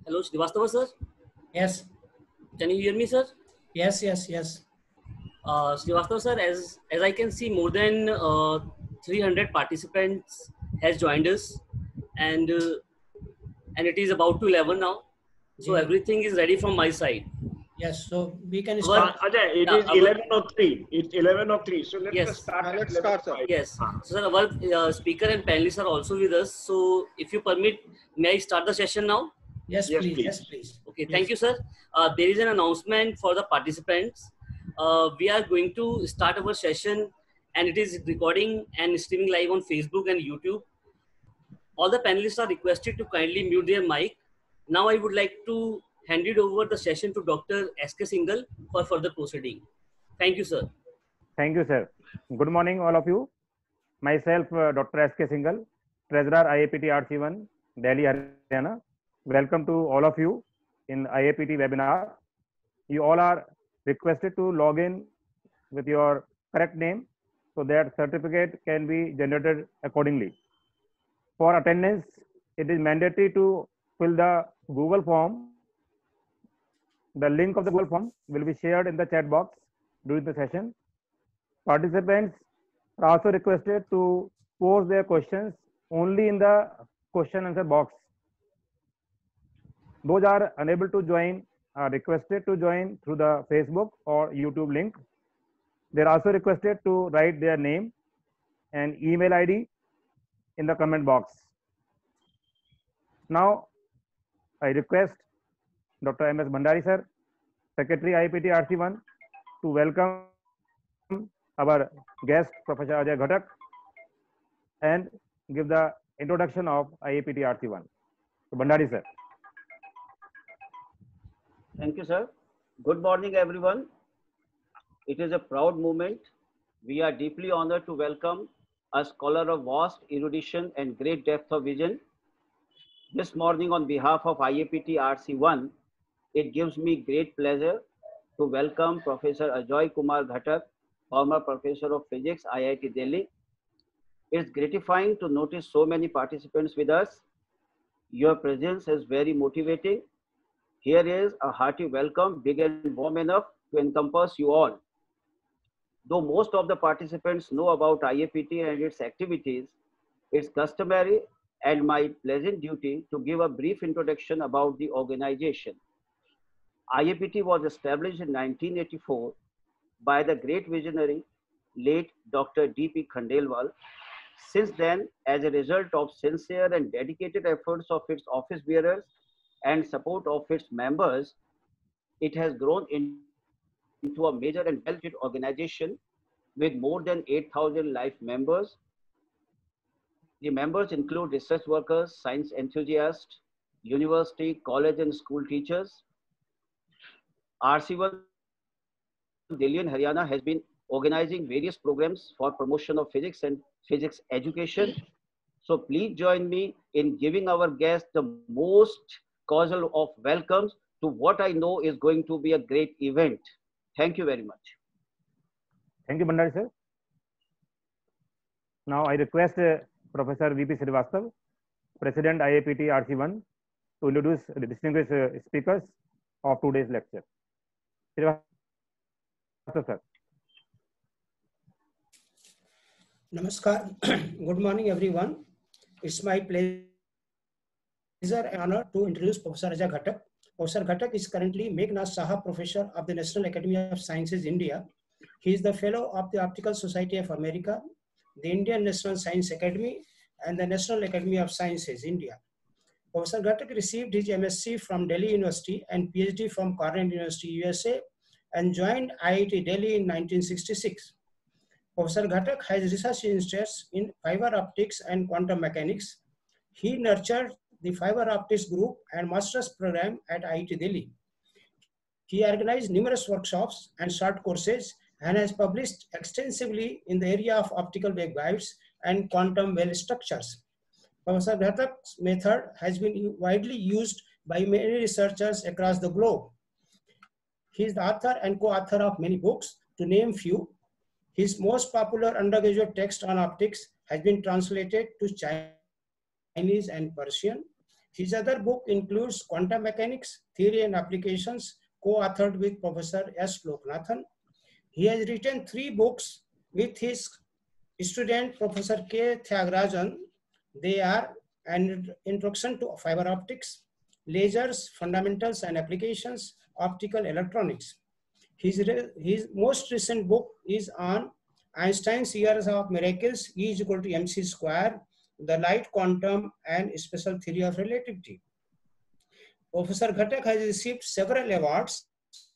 Hello, Srivastava sir. Yes, Can you hear me, sir? yes. Srivastava sir, as I can see, more than 300 participants has joined us, and uh, and it is about to 11 now. So Ji. everything is ready from my side. Yes. So we can Our start. Ajay, it yeah, is our 11:03. It's 11:03. So let us yes, start at Let's start, sir. 11:05. yes. So sir, our speaker and panelists are also with us. So if you permit, may I start the session now? Yes, Yes, please. Yes, please. please. Okay, thank Please. you, sir. There is an announcement for the participants. We are going to start our session, and it is recording and streaming live on Facebook and YouTube. All the panelists are requested to kindly mute their mic. Now, I would like to hand it over the session to Dr. S.K. Singhal for further proceeding. Thank you, sir. Thank you, sir. Good morning, all of you. Myself, Dr. S.K. Singhal, Treasurer IAPT RC1, Delhi, Haryana. Welcome to all of you in IAPT webinar. You all are requested to log in with your correct name so that certificate can be generated accordingly. For attendance, it is mandatory to fill the Google form. The link of the Google form will be shared in the chat box during the session. Participants are also requested to post their questions only in the question answer box. Those are unable to join are requested to join through the Facebook or YouTube link. They are also requested to write their name and email ID in the comment box. Now, I request Dr. M.S. Bhandari sir, Secretary IAPT RC1, to welcome our guest, Professor Ajay Ghatak, and give the introduction of IAPT RC1. So, Bhandari sir. Thank you, sir. Good morning, everyone. It is a proud moment. We are deeply honored to welcome a scholar of vast erudition and great depth of vision. This morning, on behalf of IAPT RC1, it gives me great pleasure to welcome Professor Ajoy Kumar Ghatak, former Professor of Physics, IIT Delhi. It's gratifying to notice so many participants with us. Your presence is very motivating. Here is a hearty welcome, big and warm enough to encompass you all. Though most of the participants know about IAPT and its activities, it's customary and my pleasant duty to give a brief introduction about the organization. IAPT was established in 1984 by the great visionary, late Dr. D.P. Khandelwal. Since then, as a result of sincere and dedicated efforts of its office bearers and support of its members, it has grown into a major and well-regarded organization with more than 8,000 life members. The members include research workers, science enthusiasts, university, college and school teachers. RC1 Delhi and Haryana has been organizing various programs for promotion of physics and physics education. So please join me in giving our guests the most cordial of welcomes to what I know is going to be a great event. Thank you very much. Thank you, Bhandari sir. Now, I request Professor V.P. Srivastava, President IAPT RC1, to introduce the distinguished speakers of today's lecture. Srivastava sir. Namaskar. Good morning, everyone. It's my pleasure and honor to introduce Professor Ajay Ghatak. Professor Ghatak is currently Meghnath Saha Professor of the National Academy of Sciences, India. He is the Fellow of the Optical Society of America, the Indian National Science Academy, and the National Academy of Sciences, India. Professor Ghatak received his MSc from Delhi University and PhD from Cornell University, USA, and joined IIT Delhi in 1966. Professor Ghatak has research interests in fiber optics and quantum mechanics. He nurtured the fiber optics group and master's program at IIT Delhi. He organized numerous workshops and short courses and has published extensively in the area of optical waveguides and quantum well structures. Professor Ghatak's method has been widely used by many researchers across the globe. He is the author and co-author of many books, to name few. His most popular undergraduate text on optics has been translated to Chinese and Persian. His other book includes Quantum Mechanics, Theory and Applications, co-authored with Professor S. Loknathan. He has written 3 books with his student, Professor K. Thiagarajan. They are An Introduction to Fiber Optics, Lasers, Fundamentals and Applications, Optical Electronics. His most recent book is on Einstein's Years of Miracles, E is equal to mc square, the light quantum and special theory of relativity. Professor Ghatak has received several awards.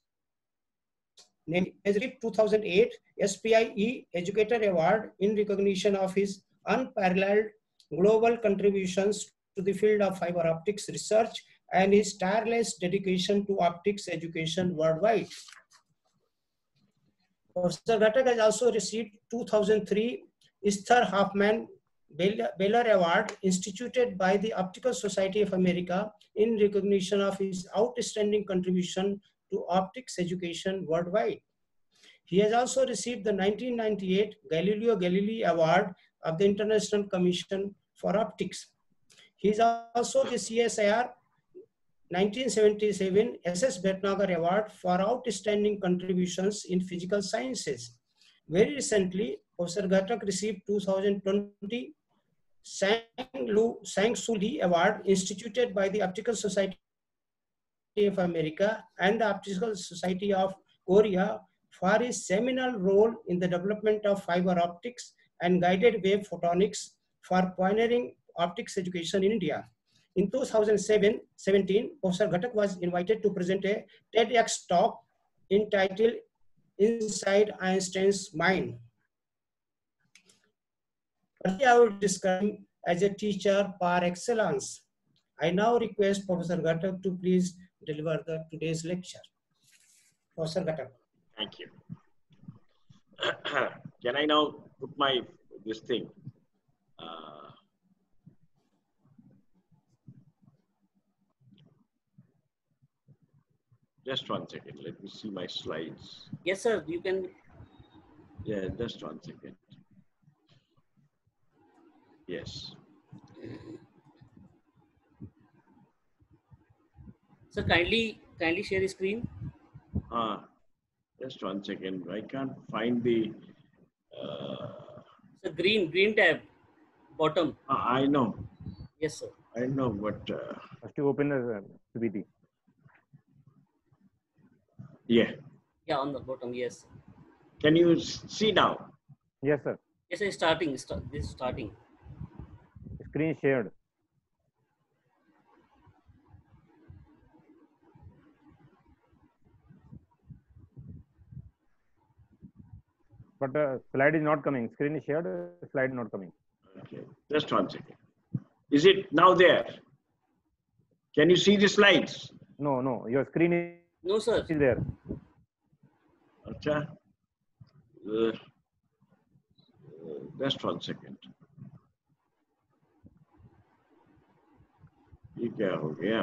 He has received 2008 SPIE Educator Award in recognition of his unparalleled global contributions to the field of fiber optics research and his tireless dedication to optics education worldwide. Professor Ghatak has also received 2003 Esther Hoffman Baylor Award instituted by the Optical Society of America in recognition of his outstanding contribution to optics education worldwide. He has also received the 1998 Galileo Galilei Award of the International Commission for Optics. He is also the CSIR 1977 SS Bhatnagar Award for outstanding contributions in physical sciences. Very recently, Professor Ghatak received 2020 Sang-Soo Lee Award instituted by the Optical Society of America and the Optical Society of Korea for his seminal role in the development of fiber optics and guided wave photonics for pioneering optics education in India. In 2017, Professor Ghatak was invited to present a TEDx talk entitled Inside Einstein's Mind. I would describe him as a teacher par excellence. I now request Professor Ghatak to please deliver today's lecture. Professor Ghatak. Thank you. Can I now put this thing? Just 1 second. Let me see my slides. Yes, sir. You can. Yeah, just 1 second. Yes. So kindly share the screen. Just 1 second. I can't find the. So green tab, bottom. I know. Yes, sir. I know, but. First you open the PPT. Yeah. Yeah, on the bottom. Yes. Can you see now? Yes, sir. Yes, sir. Starting. This is starting. Screen shared. But slide is not coming. Screen is shared. Slide not coming. Okay. Just 1 second. Is it now there? Can you see the slides? No. Your screen is No, sir. there. Okay. Just 1 second. ये क्या हो गया?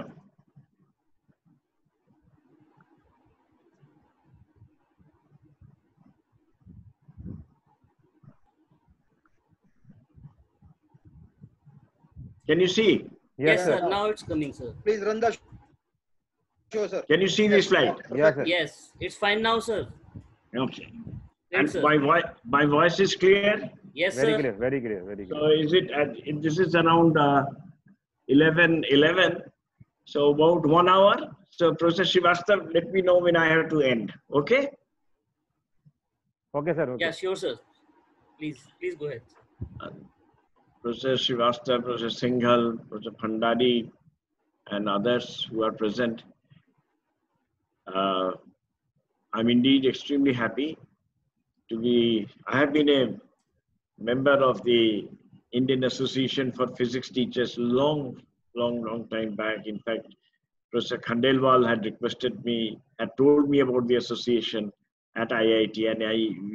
Can you see? Yes, sir. Now it's coming, sir. Please run the show, sir. Can you see the slide? Yes, sir. Yes, it's fine now, sir. Okay. Great, And sir. my voice is clear? Yes, Very sir. clear. Very clear. Very So clear. is it, this is around 11:11. So about 1 hour. So Professor Srivastav, let me know when I have to end. Okay? Okay, sir. Okay. Yeah, sure, sir. Please go ahead. Professor Srivastav, Professor Singhal, Professor Bhandari, and others who are present. I'm indeed extremely happy to be. I have been a member of the Indian Association for Physics Teachers long time back. In fact, Professor Khandelwal had requested me, had told me about the association at IIT, and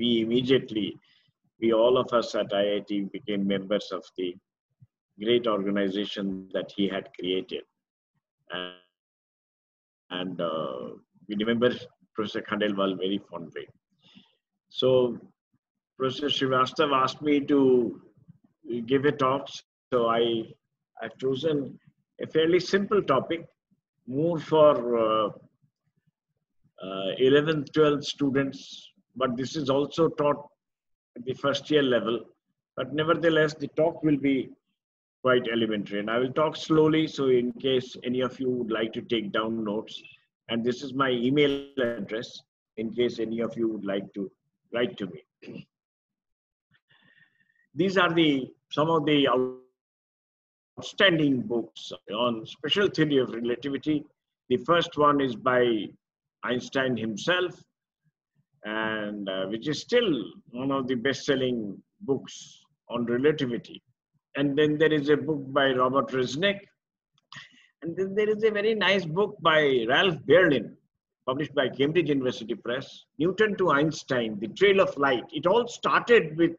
we all of us at IIT became members of the great organization that he had created. And we remember Professor Khandelwal very fondly. So Professor Srivastav asked me to give a talk. So I've chosen a fairly simple topic, more for 11th, 12th students, but this is also taught at the first year level. But nevertheless, the talk will be quite elementary, and I will talk slowly, so in case any of you would like to take down notes, and this is my email address in case any of you would like to write to me. These are some of the outstanding books on special theory of relativity. The first one is by Einstein himself, and which is still one of the best-selling books on relativity. And then there is a book by Robert Resnick. And then there is a very nice book by Ralph Berlin, published by Cambridge University Press, Newton to Einstein, The Trail of Light. It all started with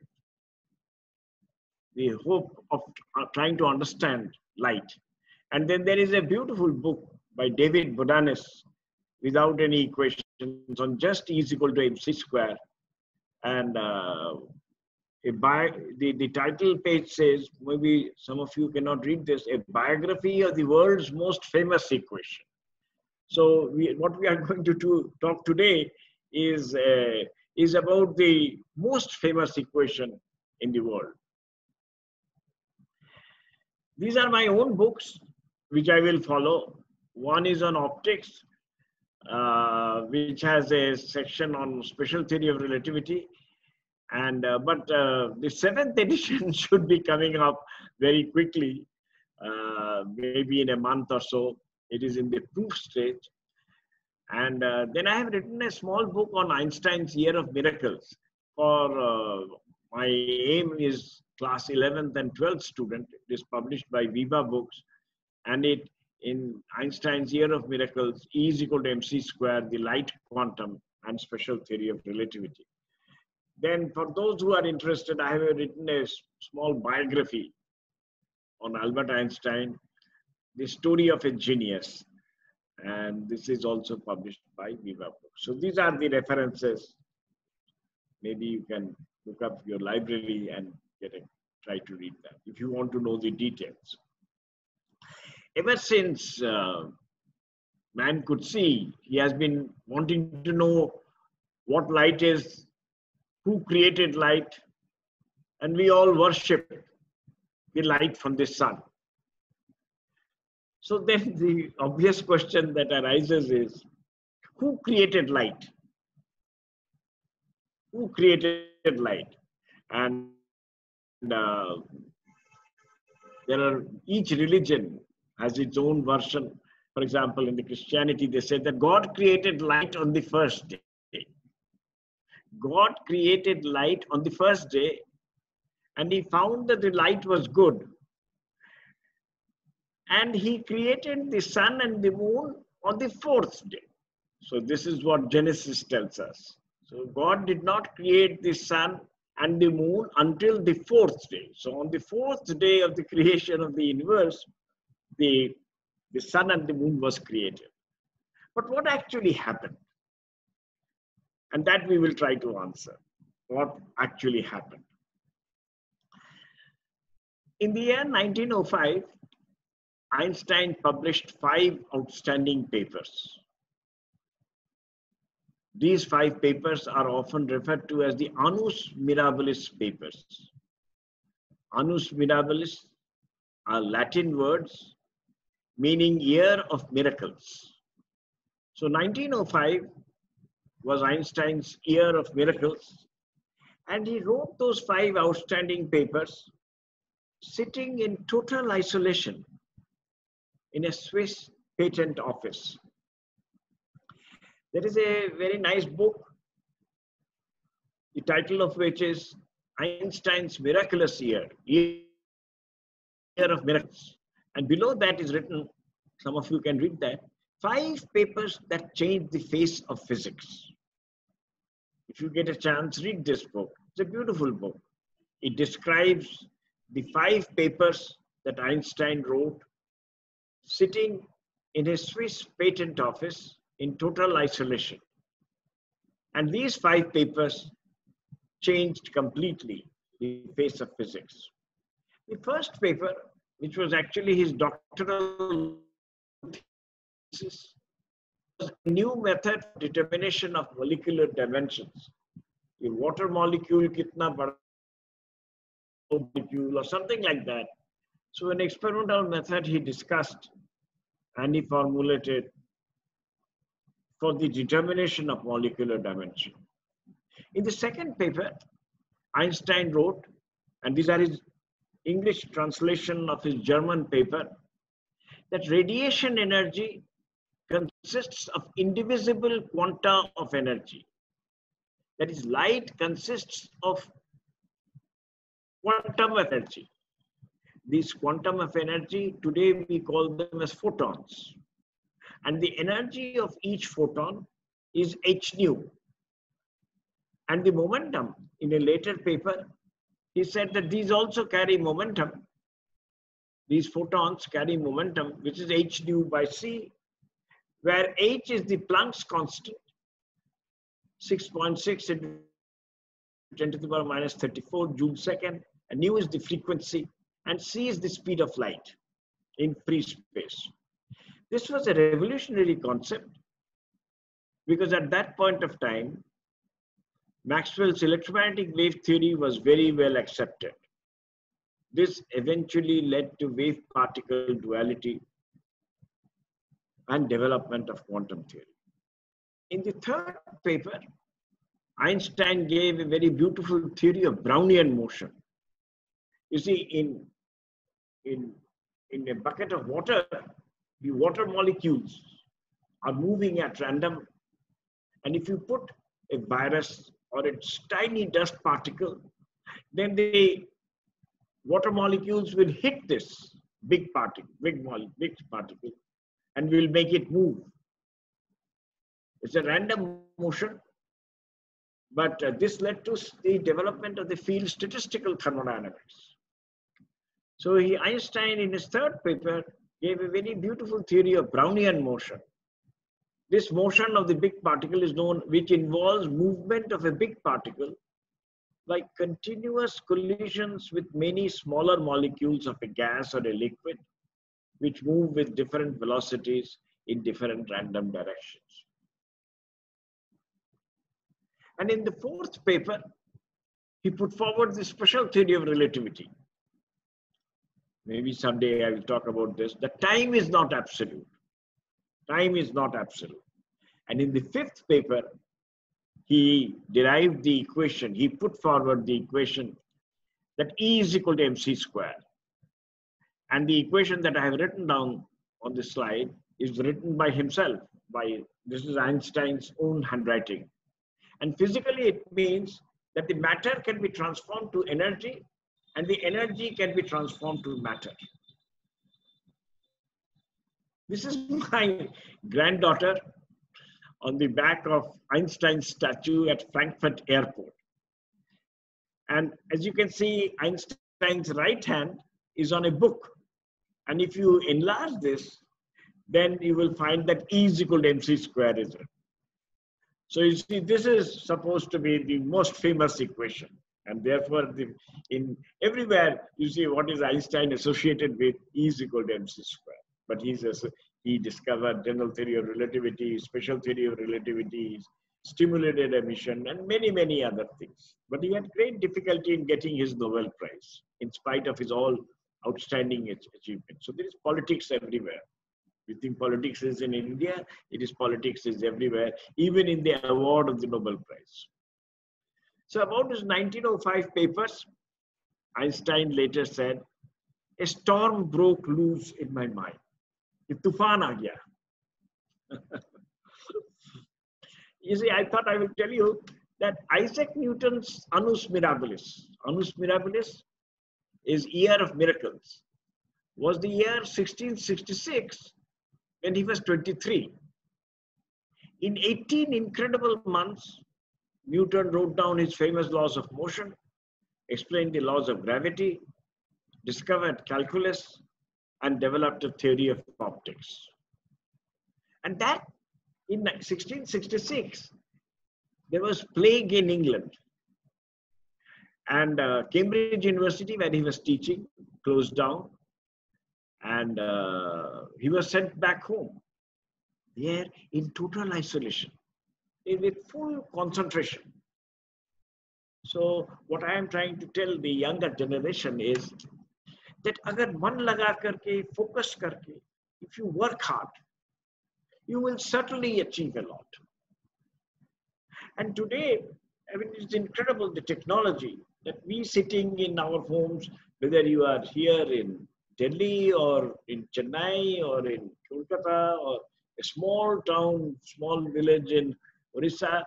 the hope of trying to understand light. And then there is a beautiful book by David Bodanis, Without Any Equations, on just E is equal to mc square. And the title page says, maybe some of you cannot read this, a biography of the world's most famous equation. So what we are going to talk today is about the most famous equation in the world. These are my own books, which I will follow. One is on optics, which has a section on special theory of relativity. And but the 7th edition should be coming up very quickly, maybe in a month or so. It is in the proof stage. And then I have written a small book on Einstein's Year of Miracles. For my aim is class 11th and 12th student. It is published by Viva Books. And it in Einstein's Year of Miracles, E is equal to mc square, the light quantum, and special theory of relativity. Then for those who are interested, I have written a small biography on Albert Einstein, The Story of a Genius. And this is also published by Viva Books. So these are the references. Maybe you can look up your library and try to read that if you want to know the details. Ever since man could see, he has been wanting to know what light is, who created light, and we all worship the light from the sun. So then the obvious question that arises is, who created light? Who created light? And each religion has its own version. For example, in the Christianity, they say that God created light on the first day. God created light on the first day, and he found that the light was good. And he created the sun and the moon on the 4th day. So this is what Genesis tells us. So God did not create the sun and the moon until the 4th day. So on the 4th day of the creation of the universe, the sun and the moon was created. But what actually happened? And that we will try to answer. What actually happened? In the year 1905, Einstein published 5 outstanding papers. These 5 papers are often referred to as the Annus Mirabilis papers. Annus Mirabilis are Latin words meaning year of miracles. So 1905 was Einstein's year of miracles, and he wrote those 5 outstanding papers sitting in total isolation in a Swiss patent office. There is a very nice book, the title of which is Einstein's Miraculous Year, Year of Miracles. And below that is written, some of you can read that, 5 papers that changed the face of physics. If you get a chance, read this book. It's a beautiful book. It describes the 5 papers that Einstein wrote sitting in a Swiss patent office in total isolation. And these 5 papers changed completely the face of physics. The first paper which was actually his doctoral thesis, was a new method for determination of molecular dimensions. Your water molecule kitna bada molecule or something like that. So an experimental method he discussed and he formulated for the determination of molecular dimension. In the second paper, Einstein wrote, and these are his English translation of his German paper, that radiation energy consists of indivisible quanta of energy. That is, light consists of quantum of energy. These quantum of energy, today we call them as photons. And the energy of each photon is h nu. And the momentum, in a later paper, he said that these also carry momentum. These photons carry momentum, which is h nu by c, where h is the Planck's constant, 6.6 into 10 to the power minus 34 joules second, and nu is the frequency, and c is the speed of light in free space. This was a revolutionary concept because at that point of time, Maxwell's electromagnetic wave theory was very well accepted. This eventually led to wave-particle duality and development of quantum theory. In the third paper, Einstein gave a very beautiful theory of Brownian motion. You see, in a bucket of water, the water molecules are moving at random. And if you put a virus or a tiny dust particle, then the water molecules will hit this big particle, and will make it move. It's a random motion, but this led to the development of the field statistical thermodynamics. So Einstein, in his third paper, gave a very beautiful theory of Brownian motion. This motion of the big particle is known, which involves movement of a big particle by continuous collisions with many smaller molecules of a gas or a liquid, which move with different velocities in different random directions. And in the fourth paper, he put forward the special theory of relativity. Maybe someday I will talk about this. The time is not absolute. Time is not absolute. And in the fifth paper, he derived the equation. He put forward the equation that E is equal to mc square. And the equation that I have written down on this slide is written by himself. This is Einstein's own handwriting. And physically, it means that the matter can be transformed to energy, and the energy can be transformed to matter. This is my granddaughter on the back of Einstein's statue at Frankfurt Airport. And as you can see, Einstein's right hand is on a book. And if you enlarge this, then you will find that E is equal to mc square is it. So you see, this is supposed to be the most famous equation. And therefore, in everywhere, you see what is Einstein associated with E is equal to mc square. But he discovered general theory of relativity, special theory of relativity, stimulated emission, and many, many other things. But he had great difficulty in getting his Nobel Prize, in spite of his all outstanding achievements. So there is politics everywhere. You think politics is in India, politics is everywhere, even in the award of the Nobel Prize. So about his 1905 papers, Einstein later said, a storm broke loose in my mind. Tufan aa gaya. You see, I thought I will tell you that Isaac Newton's Annus Mirabilis is year of miracles, was the year 1666 when he was 23. In 18 incredible months, Newton wrote down his famous laws of motion, explained the laws of gravity, discovered calculus, and developed a theory of optics. And that in 1666, there was plague in England. And Cambridge University, where he was teaching, closed down. and he was sent back home. There in total isolation, with full concentration. So what I am trying to tell the younger generation is that agar man laga karke, focus karke, if you work hard, you will certainly achieve a lot. And today, I mean, it's incredible, the technology that we sitting in our homes, whether you are here in Delhi or in Chennai or in Kolkata or a small town, small village in Orissa,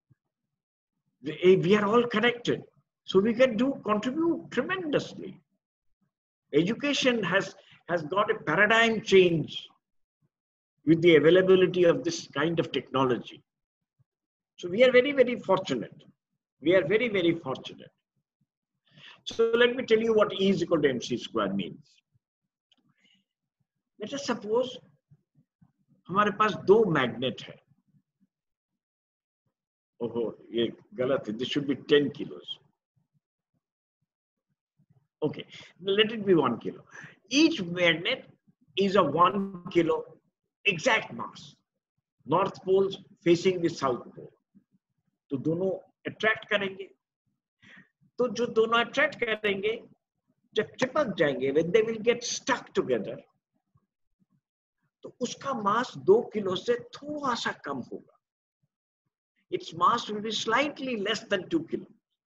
we are all connected. So we can contribute tremendously. Education has got a paradigm change with the availability of this kind of technology. So we are very, very fortunate. We are very, very fortunate. So let me tell you what E is equal to mc square means. Let us suppose हमारे पास दो magnet है. ओहो, ये गलत है. This should be 10 kilos. Okay, let it be 1 kilo. Each magnet is a 1 kilo exact mass. North poles facing the south pole. तो दोनों attract करेंगे. तो जो दोनों अट्रैक्ट करेंगे, जब चिपक जाएंगे, when they will get stuck together, तो उसका मास 2 किलो से थोड़ा सा कम होगा. Its mass will be slightly less than 2 kilos.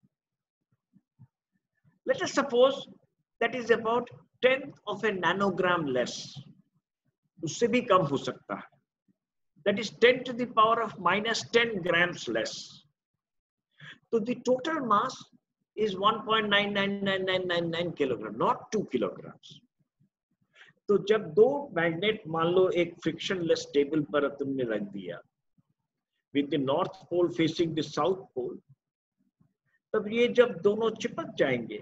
Let us suppose that is about 10th of a nanogram less. उससे भी कम हो सकता है. That is 10 to the power of minus 10 grams less. So the total mass is 1.999999 kilogram, not 2 kilograms. तो जब दो magnet मान लो एक फ्रिक्शनलेस टेबल पर तुमने रख दिया, with the north pole facing the south pole, तब ये जब दोनों चिपक जाएंगे,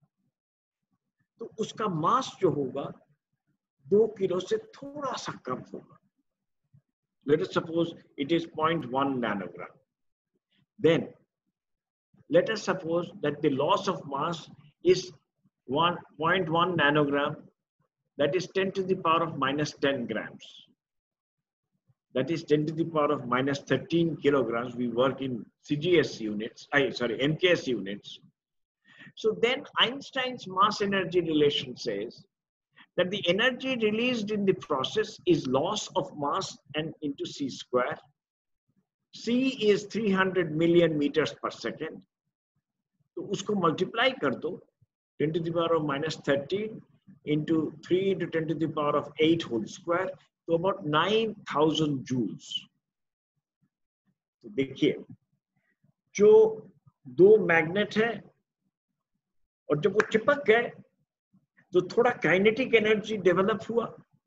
तो उसका मास जो होगा 2 किलो से थोड़ा सा कम होगा. Let us suppose it is 0.1 nanogram. Then let us suppose that the loss of mass is 1.1 nanogram. That is 10 to the power of minus 10 grams. That is 10 to the power of minus 13 kilograms. We work in CGS units, MKS units. So then Einstein's mass energy relation says that the energy released in the process is loss of mass and into c square. C is 300 million meters per second. तो उसको multiply कर दो 10 to the power of minus 13 into 3 into 10 to the power of 8 whole square, तो about 9,000 joules. तो देखिए, जो दो magnet है और जब वो चिपक गए, तो थोड़ा काइनेटिक एनर्जी डेवलप हुआ.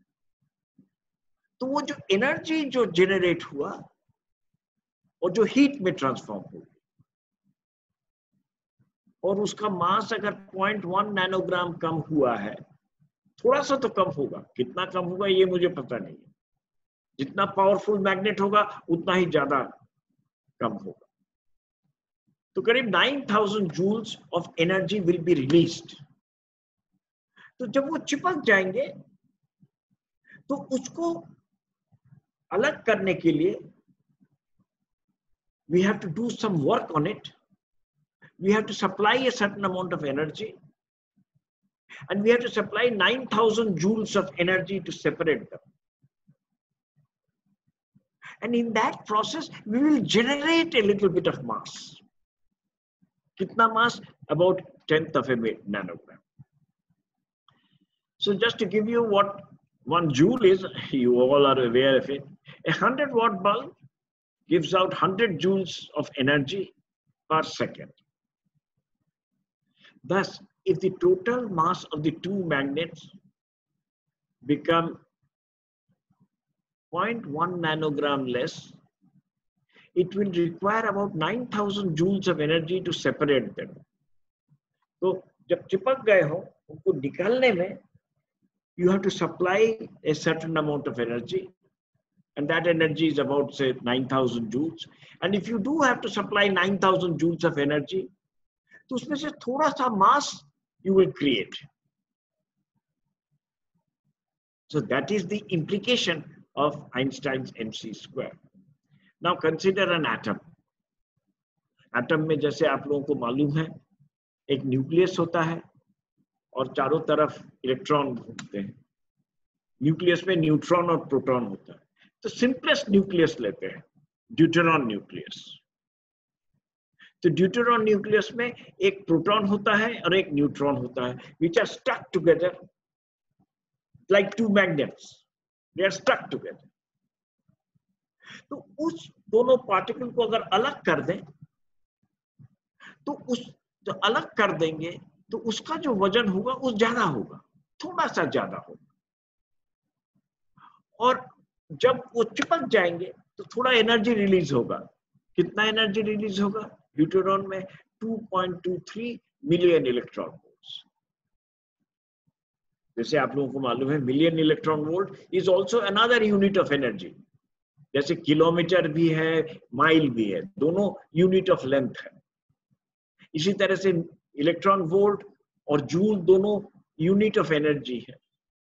तो वो जो एनर्जी जो जनरेट हुआ और जो हीट में ट्रांसफॉर्म हुआ, और उसका मास अगर 0.1 नैनोग्राम कम हुआ है, थोड़ा सा तो कम होगा, कितना कम होगा ये मुझे पता नहीं है. जितना पावरफुल मैग्नेट होगा उतना ही ज्यादा कम होगा. तो करीब 9,000 joules of energy will be released. तो जब वो चिपक जाएंगे, तो उसको अलग करने के लिए we have to do some work on it. We have to supply a certain amount of energy, and we have to supply 9,000 joules of energy to separate them. And in that process, we will generate a little bit of mass. Kitna mass? About 10th of a nanogram. So just to give you what 1 joule is, you all are aware of it. A 100-watt bulb gives out 100 joules of energy per second. Thus, if the total mass of the two magnets become 0.1 nanogram less, it will require about 9,000 joules of energy to separate them. So, जब चिपक गए हो, उनको निकालने में, you have to supply a certain amount of energy, and that energy is about, say, 9,000 joules. And if you do have to supply 9,000 joules of energy, तो उसमें से थोड़ा सा mass you will create. So that is the implication of Einstein's mc square. Now consider an atom. Atom में जैसे आप लोगों को मालूम है एक न्यूक्लियस होता है और चारों तरफ इलेक्ट्रॉन घूमते हैं. न्यूक्लियस में न्यूट्रॉन और प्रोटॉन होता है. तो सिंपलेस्ट न्यूक्लियस लेते हैं, ड्यूटेरॉन न्यूक्लियस. तो ड्यूटेरॉन न्यूक्लियस में एक प्रोटॉन होता है और एक न्यूट्रॉन होता है, which are stuck together like two magnets. They are stuck together. तो उस दोनों पार्टिकल को अगर अलग कर दें तो उस जो अलग कर देंगे तो उसका जो वजन होगा वो ज्यादा होगा, थोड़ा सा ज्यादा होगा. और जब वो चिपक जाएंगे तो थोड़ा एनर्जी रिलीज होगा. कितना एनर्जी रिलीज होगा? ड्यूटेरॉन में 2.23 मिलियन इलेक्ट्रॉन वोल्ट्स. जैसे आप लोगों को मालूम है million electron volt is also another unit of energy. जैसे किलोमीटर भी है, माइल भी है, दोनों यूनिट ऑफ लेंथ है. इसी तरह से इलेक्ट्रॉन वोल्ट और जूल दोनों यूनिट ऑफ एनर्जी है.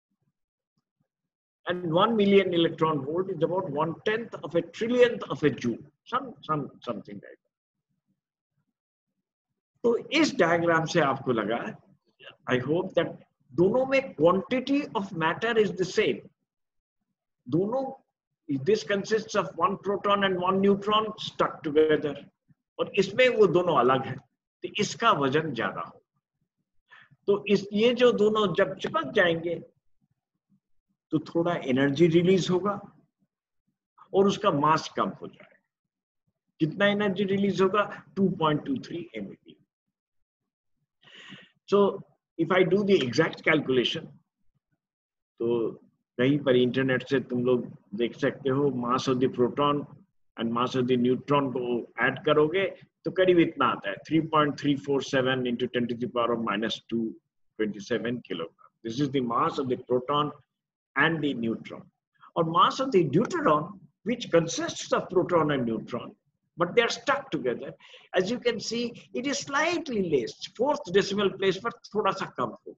And 1 million electron volt is about 1/10 of a trillionth of a joule, something like that. तो इस डायग्राम से आपको लगा, I hope that दोनों में quantity of matter is the same. दोनों, this consists of 1 proton and 1 neutron stuck together. और इसमें वो दोनों अलग है, तो इसका वजन ज्यादा हो. तो ये जो दोनों जब चिपक जाएंगे तो थोड़ा एनर्जी रिलीज होगा और उसका मास कम हो जाएगा. कितना एनर्जी रिलीज होगा? 2.23 MeV. So if I do the exact calculation, तो कहीं पर इंटरनेट से तुम लोग देख सकते हो mass of the proton and mass of the neutron को ऐड करोगे तो करीब इतना आता है, 3.347 into 10 to the power of -227 kilogram. This is the mass of the proton and the neutron. Or mass of the deuteron, which consists of proton and neutron, but they are stuck together. As you can see, it is slightly less, 4th decimal place पर थोड़ा सा कम हो.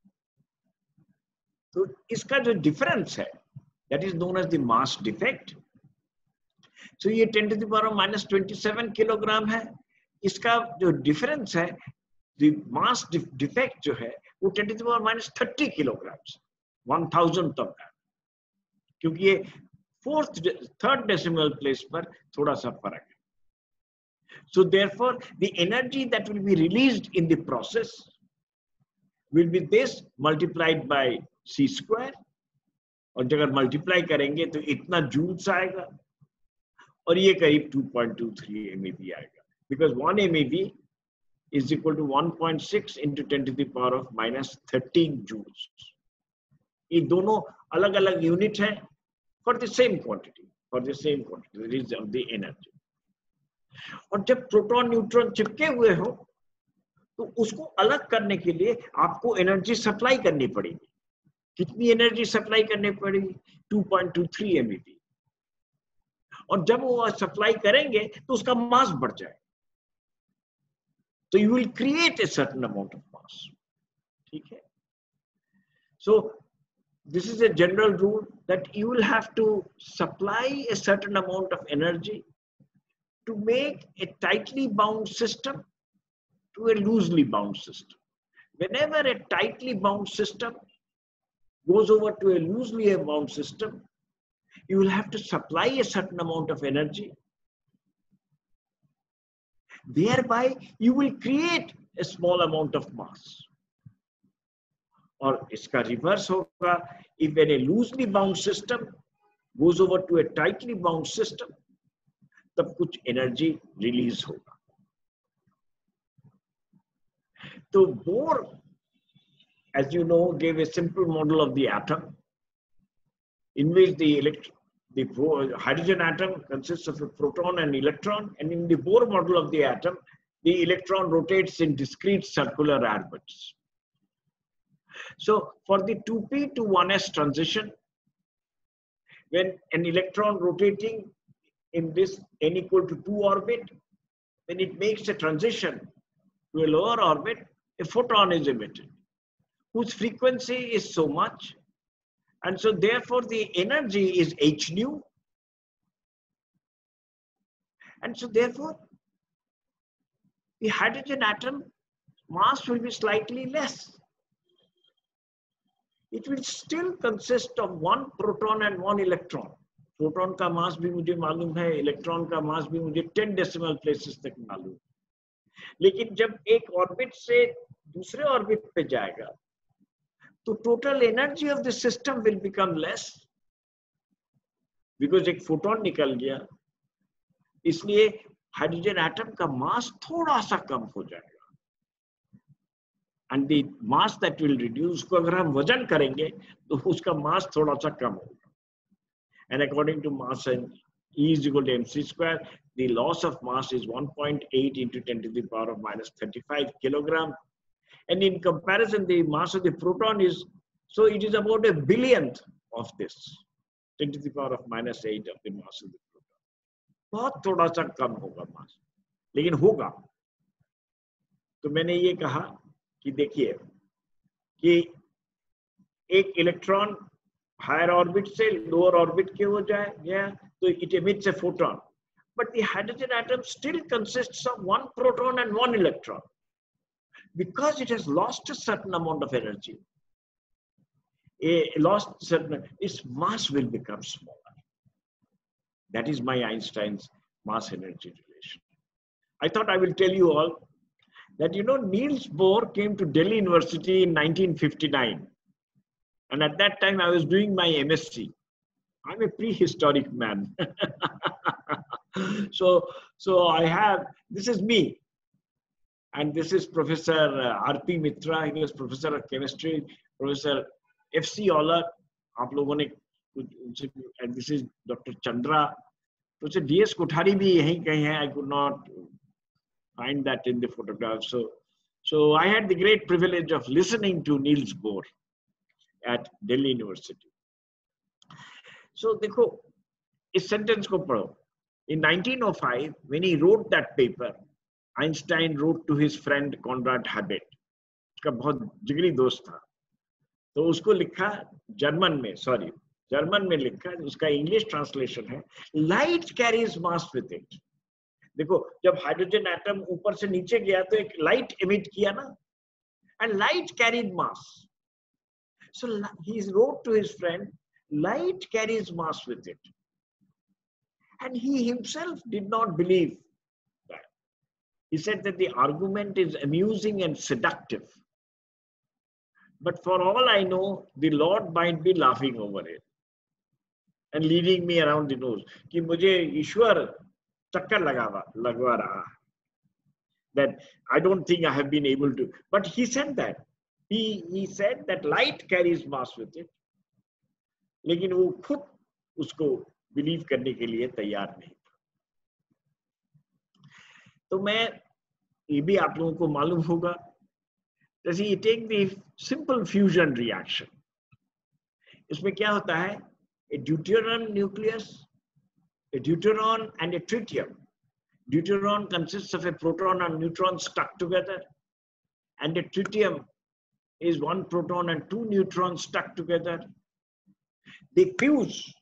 तो इसका जो difference है, that is known as the mass defect. So ये 10 to the power of -27 kilogram है. इसका जो difference है, the mass defect जो है, वो 10 to the power -30 kilograms. 1,000th of that. क्योंकि ये 3rd decimal place पर थोड़ा सा फर्क है. So therefore, the energy that will be released in the process will be this multiplied by c square. और जब अगर multiply करेंगे तो इतना joules आएगा और ये करीब 2.23 MeV आएगा. Because 1 MeV is equal to 1.6 into 10 to the power of -13 joules. ये दोनों अलग अलग यूनिट है for the same quantity, release of the energy. और जब प्रोटॉन न्यूट्रॉन चिपके हुए हो तो उसको अलग करने के लिए आपको एनर्जी सप्लाई करनी पड़ेगी. कितनी एनर्जी सप्लाई करनी पड़ेगी? 2.23 MeV. और जब वो सप्लाई करेंगे तो उसका मास बढ़ जाए. तो you will create a certain amount of mass. ठीक है? So this is a general rule that you will have to supply a certain amount of energy to make a tightly bound system to a loosely bound system. Whenever a tightly bound system goes over to a loosely bound system, you will have to supply a certain amount of energy. Thereby, you will create a small amount of mass. और इसका reverse होगा, if when a loosely bound system goes over to a tightly bound system, तब कुछ energy release होगा. तो Bohr, as you know, gave a simple model of the atom in which the hydrogen atom consists of a proton and electron, and in the Bohr model of the atom, the electron rotates in discrete circular orbits. So for the 2p to 1s transition, when an electron rotating in this n equal to 2 orbit, when it makes a transition to a lower orbit, a photon is emitted, whose frequency is so much And so therefore the energy is h nu. And so therefore the hydrogen atom mass will be slightly less. It will still consist of one proton and one electron. Proton का mass भी मुझे मालूम है, electron का mass भी मुझे 10 decimal places तक मालूम है. लेकिन जब एक orbit से दूसरे orbit पे जाएगा, तो total energy of the system will become less, because एक photon निकल गया, इसलिए hydrogen atom का mass थोड़ा सा कम हो जाएगा. And the mass that will reduce, को अगर हम वजन करेंगे तो उसका mass थोड़ा सा कम होगा. And according to mass and E is equal to mc square, the loss of mass is 1.8 into 10 to the power of minus 35 kilogram. And in comparison, the mass of the proton is, so it is about a billionth of this, 10 to the power of minus 8 of the mass of the proton. बहुत थोड़ा सा कम होगा mass, लेकिन होगा. तो मैंने ये कहा कि देखिए कि एक इलेक्ट्रॉन हायर ऑर्बिट से लोअर ऑर्बिट के हो जाए तो it emits a photon, but the hydrogen atom still consists of one proton and one electron. Because it has lost a certain amount of energy, its mass will become smaller. That is my Einstein's mass energy relation. I thought I will tell you all that, you know, Niels Bohr came to Delhi University in 1959. And at that time, I was doing my MSc. I'm a prehistoric man. So I have, this is me. And this is Professor R.P. Mitra. He was Professor of Chemistry. Professor F.C. Oller. And this is Dr. Chandra. Professor D.S. Kothari bhi yahi kahin hai. I could not find that in the photograph. So I had the great privilege of listening to Niels Bohr at Delhi University. So देखो इस sentence को पढ़ो. In 1905, when he wrote that paper, Einstein wrote to his friend Conrad Habit. उसका बहुत जिगरी दोस्त था. तो उसको लिखा जर्मन में लिखा, उसका इंग्लिश ट्रांसलेशन है, light carries mass with it. देखो जब हाइड्रोजन एटम ऊपर से नीचे गया तो एक लाइट एमिट किया ना, and light carried mass. So he wrote to his friend, light carries mass with it. And he himself did not believe that. He said that the argument is amusing and seductive. But for all I know, the Lord might be laughing over it and leading me around the nose. कि मुझे ईश्वर चक्कर लगवा रहा. That I don't think I have been able to. But he said that. He said that light carries mass with it. लेकिन वो खुद उसको believe करने के लिए तैयार नहीं था. तो मैं ये भी आप लोगों को मालूम होगा, जैसे you take the simple fusion reaction. इसमें क्या होता है? A deuterium nucleus, a deuteron and a tritium. Deuteron consists of a proton and neutron stuck together, and a tritium is one proton and two neutrons stuck together. They fuse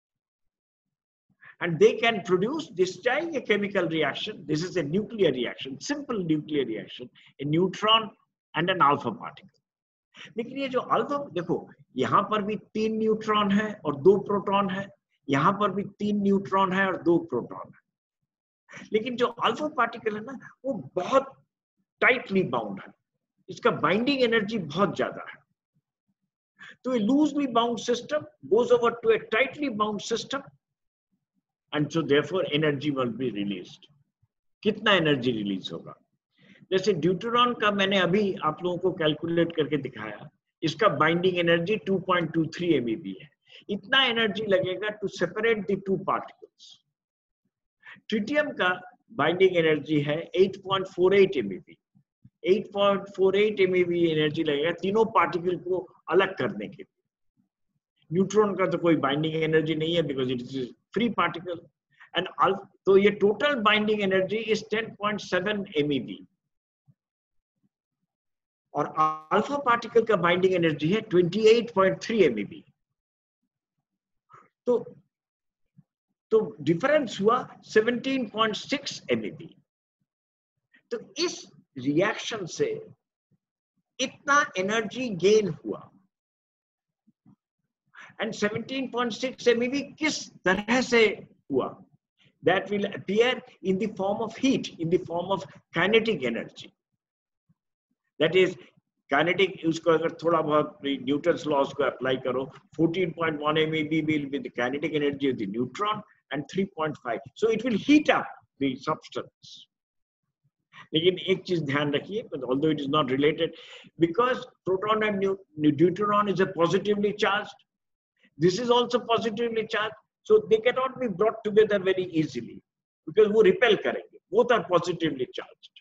and they can produce this type of chemical reaction. This is a nuclear reaction, simple nuclear reaction, a neutron and an alpha particle. लेकिन ये जो alpha, देखो यहाँ पर भी 3 neutron है और 2 proton है, यहाँ पर भी 3 न्यूट्रॉन है और 2 प्रोटॉन है. लेकिन जो अल्फा पार्टिकल है ना, वो बहुत टाइटली बाउंड है, इसका बाइंडिंग एनर्जी बहुत ज्यादा है. तो a loosely bound system goes over to a tightly bound system, and so therefore energy will be released. कितना एनर्जी रिलीज होगा? जैसे ड्यूटेरॉन का मैंने अभी आप लोगों को कैलकुलेट करके दिखाया, इसका बाइंडिंग एनर्जी 2.23 MeV है. इतना एनर्जी लगेगा to separate the 2 particles. Tritium का बाइंडिंग एनर्जी है 8.48 MeV. 8.48 MeV एनर्जी लगेगा तीनों पार्टिकल को अलग करने के लिए. न्यूट्रॉन का तो कोई बाइंडिंग एनर्जी नहीं है, because it is free particle. And तो ये total binding energy is 10.7 MeV. और अल्फा पार्टिकल का बाइंडिंग एनर्जी है 28.3 MeV. तो डिफरेंस हुआ 17.6 MeV। तो इस रिएक्शन से इतना एनर्जी गेन हुआ। एंड 17.6 MeV किस तरह से हुआ? That will appear in the form of heat, in the form of kinetic energy. That is kinetic, उसको अगर थोड़ा बहुत न्यूटन्स लॉज को अप्लाई करो, 14.1 MeV will be the kinetic energy of the neutron and 3.5. So it will heat up the substance. लेकिन एक चीज ध्यान रखिए, although it is not related, because proton and deuteron is a positively charged, this is also positively charged, so they cannot be brought together very easily because वो repel करेंगे. Both are positively charged.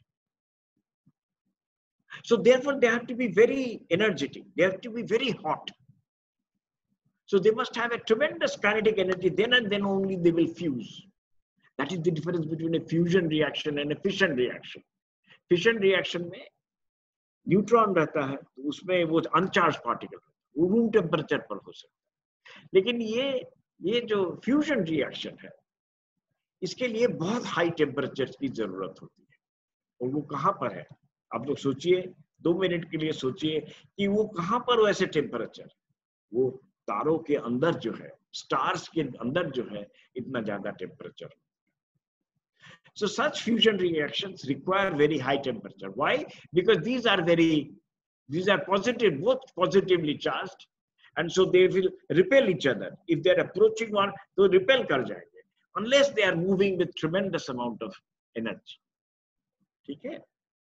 So therefore they have to be very energetic. They have to be very hot. So they must have a tremendous kinetic energy. Then and then only they will fuse. That is the difference between a fusion reaction and a fission reaction. Fission reaction में neutron रहता है, तो उसमें वो uncharged particle वो room temperature पर हो सकता है. लेकिन ये जो फ्यूजन रिएक्शन है, इसके लिए बहुत हाई टेम्परेचर की जरूरत होती है. और वो कहाँ पर है? आप लोग सोचिए, 2 मिनट के लिए सोचिए कि वो कहाँ पर वैसे टेम्परेचर, वो तारों के अंदर जो है, स्टार्स के अंदर जो है, इतना ज्यादा temperature. So such fusion reactions require very high temperature. Why? Because these are positive, both positively charged, and so they will repel each other. If they are approaching one, they repel कर जाएंगे, unless they are moving with tremendous amount of energy. ठीक है?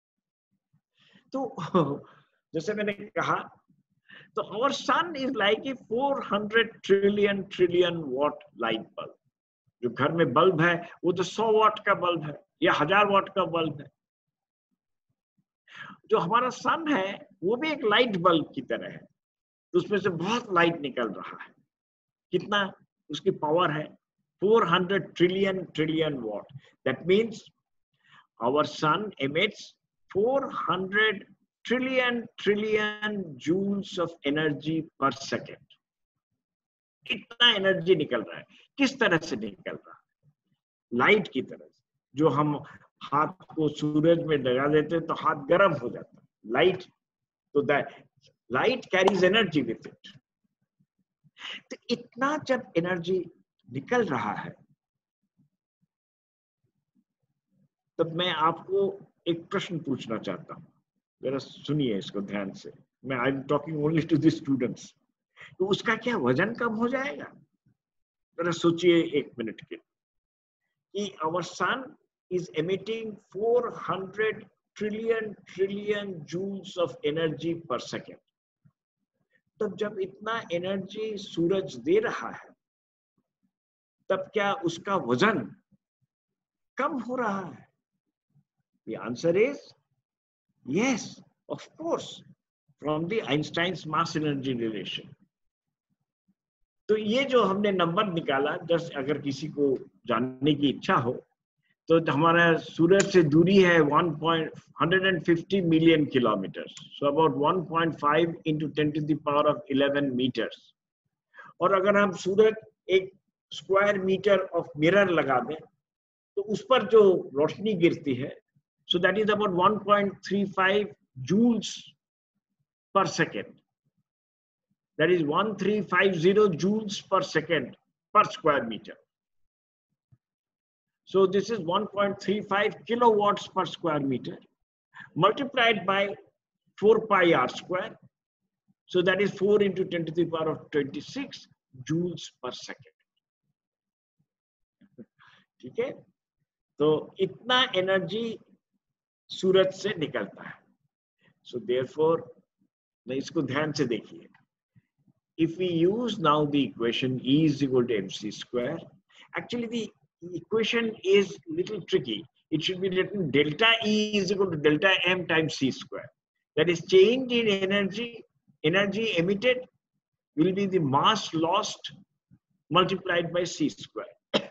तो जैसे मैंने कहा, तो our sun is like a 400 trillion watt light bulb. जो घर में बल्ब है वो तो 100 वाट का बल्ब है या 1000 वाट का बल्ब है. जो हमारा सन है वो भी एक लाइट बल्ब की तरह है, तो उसमें से बहुत लाइट निकल रहा है. कितना उसकी पावर है? 400 trillion watt. That means our sun emits 400 trillion joules of energy per second. इतना एनर्जी निकल रहा है. किस तरह से निकल रहा है? लाइट की तरह से. जो हम हाथ को सूरज में लगा देते हैं तो हाथ गर्म हो जाता है. लाइट, तो that light carries energy with it. तो इतना जब एनर्जी निकल रहा है, तब मैं आपको एक प्रश्न पूछना चाहता हूं. जरा सुनिए इसको ध्यान से. मैं I am talking only to the students. तो उसका क्या वजन कम हो जाएगा? जरा सोचिए 1 मिनट के कि our sun is emitting 400 trillion joules of energy per second. तब जब इतना एनर्जी सूरज दे रहा है, तब क्या उसका वजन कम हो रहा है? The answer is yes, of course, from the Einstein's mass energy relation. तो ये जो हमने नंबर निकाला, जस्ट अगर किसी को जानने की इच्छा हो, तो हमारा सूरज से दूरी है 150 million kilometre, so about 1.5 into 10 to the power of 11 meters. और अगर हम सूरज एक स्क्वायर मीटर ऑफ मिरर लगा दें, तो उस पर जो रोशनी गिरती है, so that is about 1.35 joules per second. That is 1350 joules per second per square meter. So this is 1.35 kilowatts per square meter multiplied by 4 pi r square. So that is 4 into 10 to the power of 26 joules per second. ठीक है? तो इतना energy सूरज से निकलता है. So therefore, मैं इसको ध्यान से देखिए. If we use now the equation E is equal to mc square, actually the equation is little tricky. It should be written delta E is equal to delta m times c square. That is, change in energy emitted will be the mass lost multiplied by c square.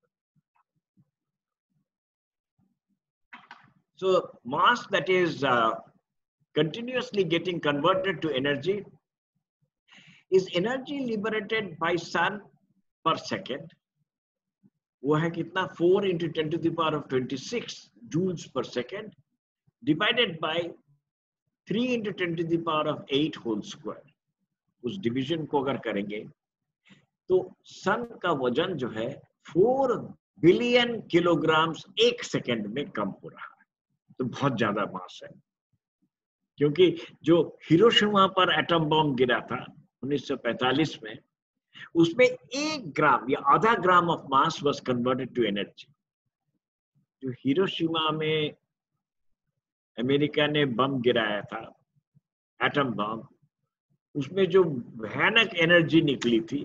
So mass that is continuously getting converted to energy is energy liberated by sun पर second, वो है कितना 4 into 10 to the power of 26 joules per second divided by 3 into 10 to the power of 8 whole square. उस division को अगर करेंगे तो सन का वजन जो है 4 बिलियन किलोग्राम्स एक सेकेंड में कम हो रहा है। तो बहुत ज्यादा मास है, क्योंकि जो हिरोशिमा पर एटम बॉम्ब गिरा था 1945 में, उसमें 1 ग्राम या आधा gram of mass was converted to energy. जो हिरोशिमा में अमेरिका ने बम गिराया था, एटम बम, उसमें जो भयानक एनर्जी निकली थी,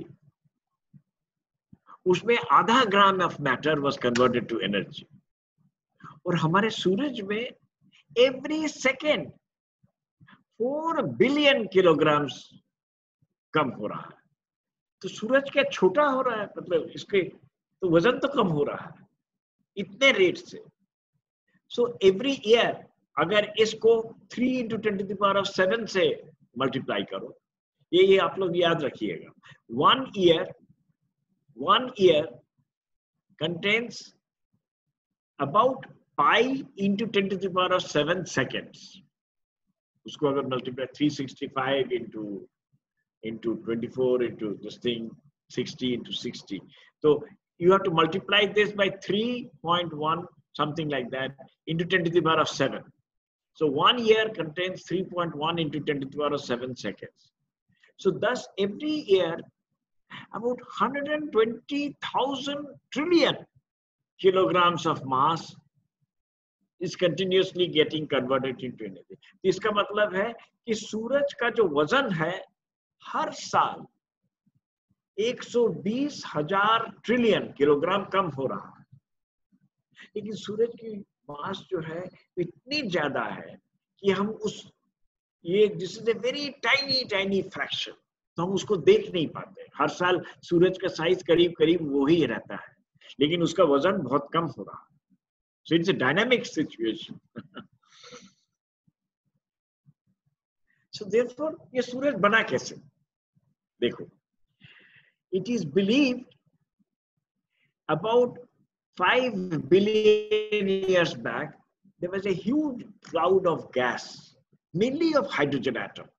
उसमें आधा gram of matter was converted to energy. और हमारे सूरज में एवरी सेकेंड 4 बिलियन किलोग्राम्स कम हो रहा है। तो सूरज क्या छोटा हो रहा है, मतलब इसके तो वजन तो कम हो रहा है इतने रेट से। सो एवरी ईयर अगर इसको 3 into 10 to the power of 7 से मल्टीप्लाई करो, ये आप लोग याद रखिएगा, 1 year contains about pi into 10 to the power of 7 seconds. उसको अगर multiply 365 into 24 into this thing 60 into 60, so you have to multiply this by 3.1 something like that into 10 to the power of 7. So 1 year contains 3.1 into 10 to the power of 7 seconds. So thus every year about 120,000 trillion kilograms of mass is continuously getting converted into energy. इसका मतलब है कि सूरज का जो वजन है हर साल 120,000 trillion kilogram कम हो रहा है, लेकिन सूरज की मास जो है इतनी ज्यादा है कि हम this is a very tiny fraction, तो हम उसको देख नहीं पाते। हर साल सूरज का साइज करीब करीब वो ही रहता है, लेकिन उसका वजन बहुत कम हो रहा है। So it's a dynamic situation. So therefore ये सूरज बना कैसे? देखो, it is believed about 5 billion years back there was a huge cloud of gas, mainly of hydrogen atom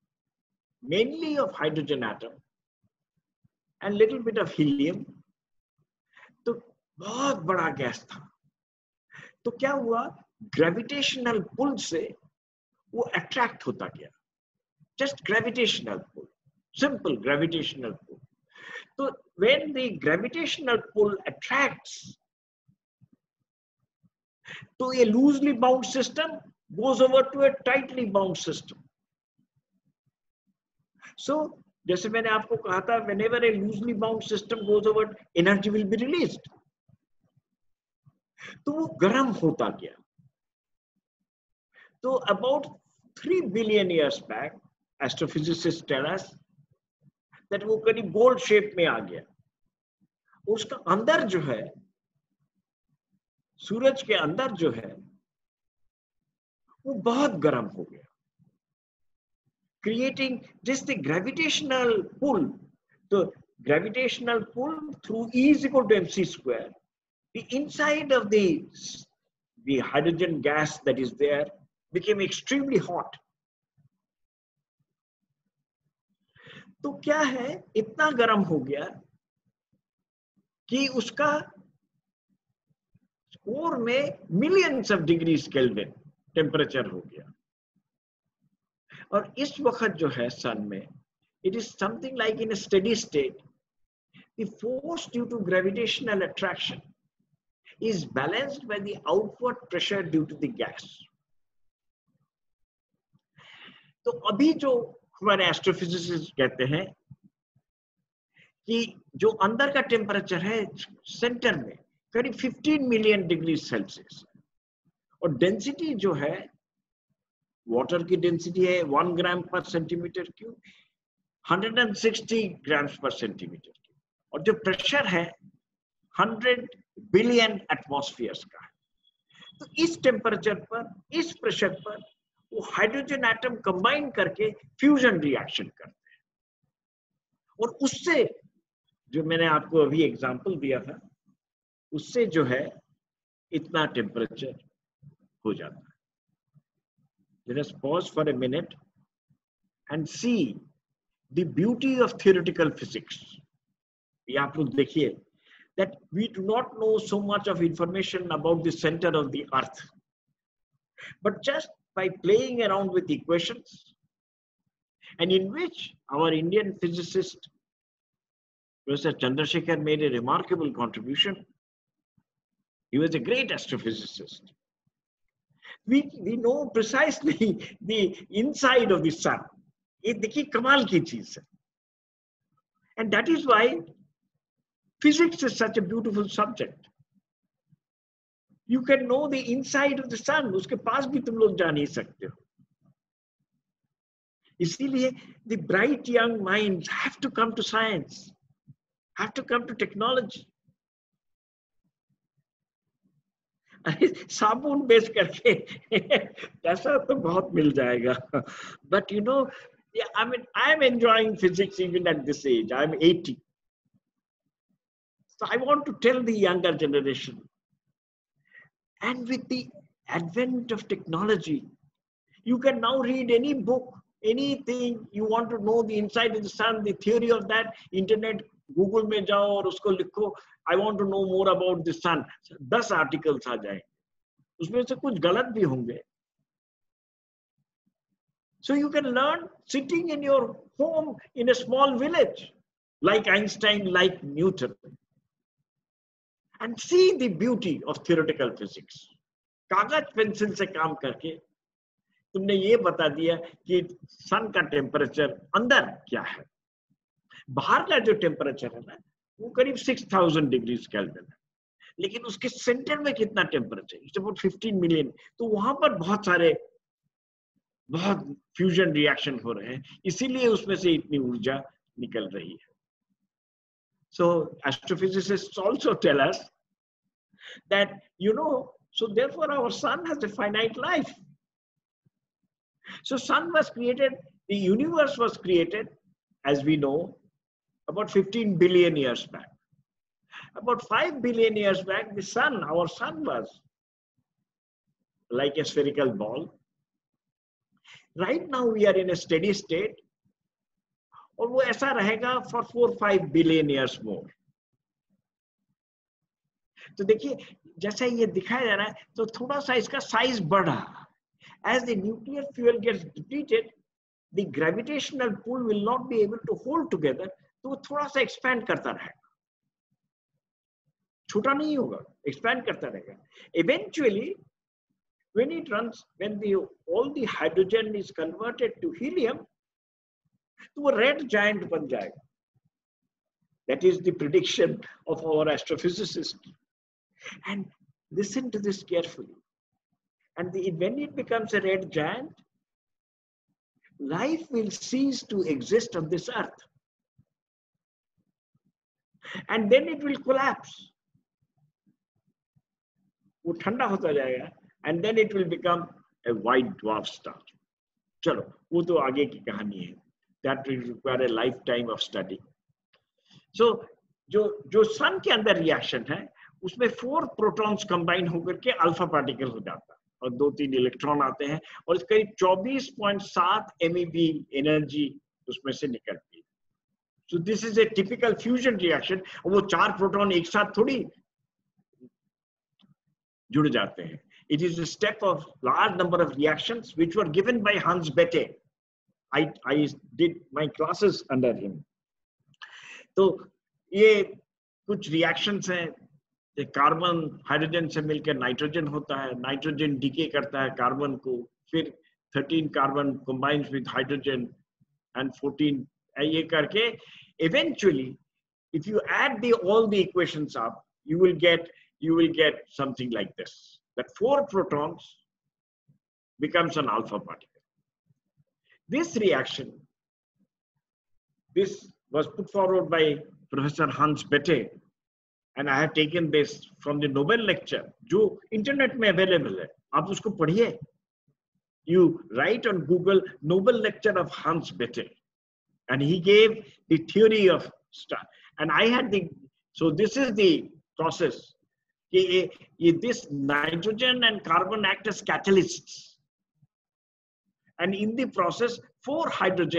and little bit of helium. तो बहुत बड़ा गैस था। तो क्या हुआ, ग्रेविटेशनल पुल से वो अट्रैक्ट होता गया, just gravitational pull, simple gravitational pull. तो when the gravitational pull attracts to a loosely bound system goes over to a tightly bound system. So जैसे मैंने आपको कहा था, whenever a loosely bound system goes over, energy will be released. तो वो गर्म होता गया। तो about 3 billion years back astrophysicists tell us that वो करीब गोल्ड शेप में आ गया। उसका अंदर जो है, सूरज के अंदर जो है, वो बहुत गर्म हो गया, creating just the gravitational pull. तो gravitational pull through E is equal to mc square, the inside of the hydrogen gas that is there became extremely hot. तो क्या है, इतना गर्म हो गया कि उसका कोर में millions of degrees kelvin temperature हो गया। और इस वक्त जो है सन में, it is something like in a steady state, the force due to gravitational attraction is balanced by the outward pressure due to the gas. तो अभी जो हमारे एस्ट्रोफिजिसिस्ट कहते हैं कि जो अंदर का टेम्परेचर है सेंटर में करीब 15 मिलियन डिग्री सेल्सियस, और डेंसिटी जो है, वाटर की डेंसिटी है 1 gram per centimetre cube, 160 grams per centimetre cube, और जो प्रेशर है 100 बिलियन एटमॉस्फेयर्स का है। तो इस टेम्परेचर पर, इस प्रेशर पर वो हाइड्रोजन एटम कंबाइन करके फ्यूजन रिएक्शन करते हैं, और उससे जो मैंने आपको अभी एग्जांपल दिया था उससे जो है इतना टेम्परेचर हो जाता है. Let us pause for a minute and see the beauty of theoretical physics. ये आप लोग देखिए that we do not know so much of information about the center of the earth, but just by playing around with equations, and in which our Indian physicist Professor Chandrasekhar made a remarkable contribution. He was a great astrophysicist. We know precisely the inside of the sun. ये देखिए कमाल की चीज है. And that is why physics is such a beautiful subject. You can know the inside of the sun. उसके पास भी तुम लोग जा नहीं सकते हो. इसीलिए the bright young minds have to come to science, have to come to technology. साबुन बेच करके पैसा तो बहुत मिल जाएगा. But you know, yeah, I mean, I'm enjoying physics even at this age. I'm 80. So I want to tell the younger generation. And with the advent of technology, you can now read any book, anything you want to know the inside of the sun, the theory of that. Internet, Google में जाओ और उसको लिखो. I want to know more about the sun. 10 articles आ जाए. उसमें से कुछ गलत भी होंगे. So you can learn sitting in your home in a small village, like Einstein, like Newton, and see the beauty of theoretical physics. कागज pencil से काम करके तुमने ये बता दिया कि सन का टेम्परेचर अंदर क्या है. बाहर का जो टेम्परेचर है ना वो करीब 6000 डिग्री केल्विन है, लेकिन उसके सेंटर में कितना टेम्परेचर, इट्स अबाउट 15 मिलियन. तो वहां पर बहुत फ्यूजन रिएक्शन हो रहे हैं, इसीलिए उसमें से इतनी ऊर्जा निकल रही है. So astrophysicists also tell us that, you know, so therefore our sun has a finite life. So sun was created, the universe was created, as we know, about 15 billion years back. About 5 billion years back, the sun, our sun was like a spherical ball. Right now we are in a steady state, और वो ऐसा रहेगा for 4-5 billion years more. तो देखिए जैसा ये दिखाया जा रहा है तो थोड़ा सा इसका साइज बढ़ रहा. As the nuclear fuel gets depleted, the gravitational pull will not be able to hold together. तो वो थोड़ा सा expand करता रहेगा, छोटा नहीं होगा, expand करता रहेगा. Eventually, when it runs, when all the hydrogen is converted to helium, तो वो red giant बन जाएगा. That is the prediction of our astrophysicist. And listen to this carefully. And when it becomes a red giant, life will cease to exist on this earth. And then it will collapse. वो ठंडा होता जाएगा. And then it will become a white dwarf star. चलो, वो तो आगे की कहानी है. That will require a lifetime of study. So, जो sun के अंदर reaction है, उसमें 4 protons combine होकर के alpha particle हो जाता है और 2-3 इलेक्ट्रॉन आते हैं और करीब 24.7 MeV एनर्जी उसमें से निकलती है. So this is a typical fusion reaction. और वो 4 प्रोटॉन एक साथ थोड़ी जुड़ जाते हैं. It is a step of large number of reactions which were given by Hans Bethe. I did my classes under him. तो ये कुछ reactions हैं. कार्बन हाइड्रोजन से मिलकर नाइट्रोजन होता है, नाइट्रोजन डीके करता है कार्बन को, फिर 13 carbon combines with hydrogen and 14 ये करके eventually if you add all the equations up, you will get something like this, that 4 protons becomes an alpha particle. This reaction, this was put forward by Professor Hans Bethe, and I have taken this from the Nobel lecture, जो internet में available है, आप उसको पढ़िए. You write on Google Nobel lecture of Hans Bethe, and he gave the theory of star. And I had so this is the process. This nitrogen and carbon act as catalysts. And in the process, 4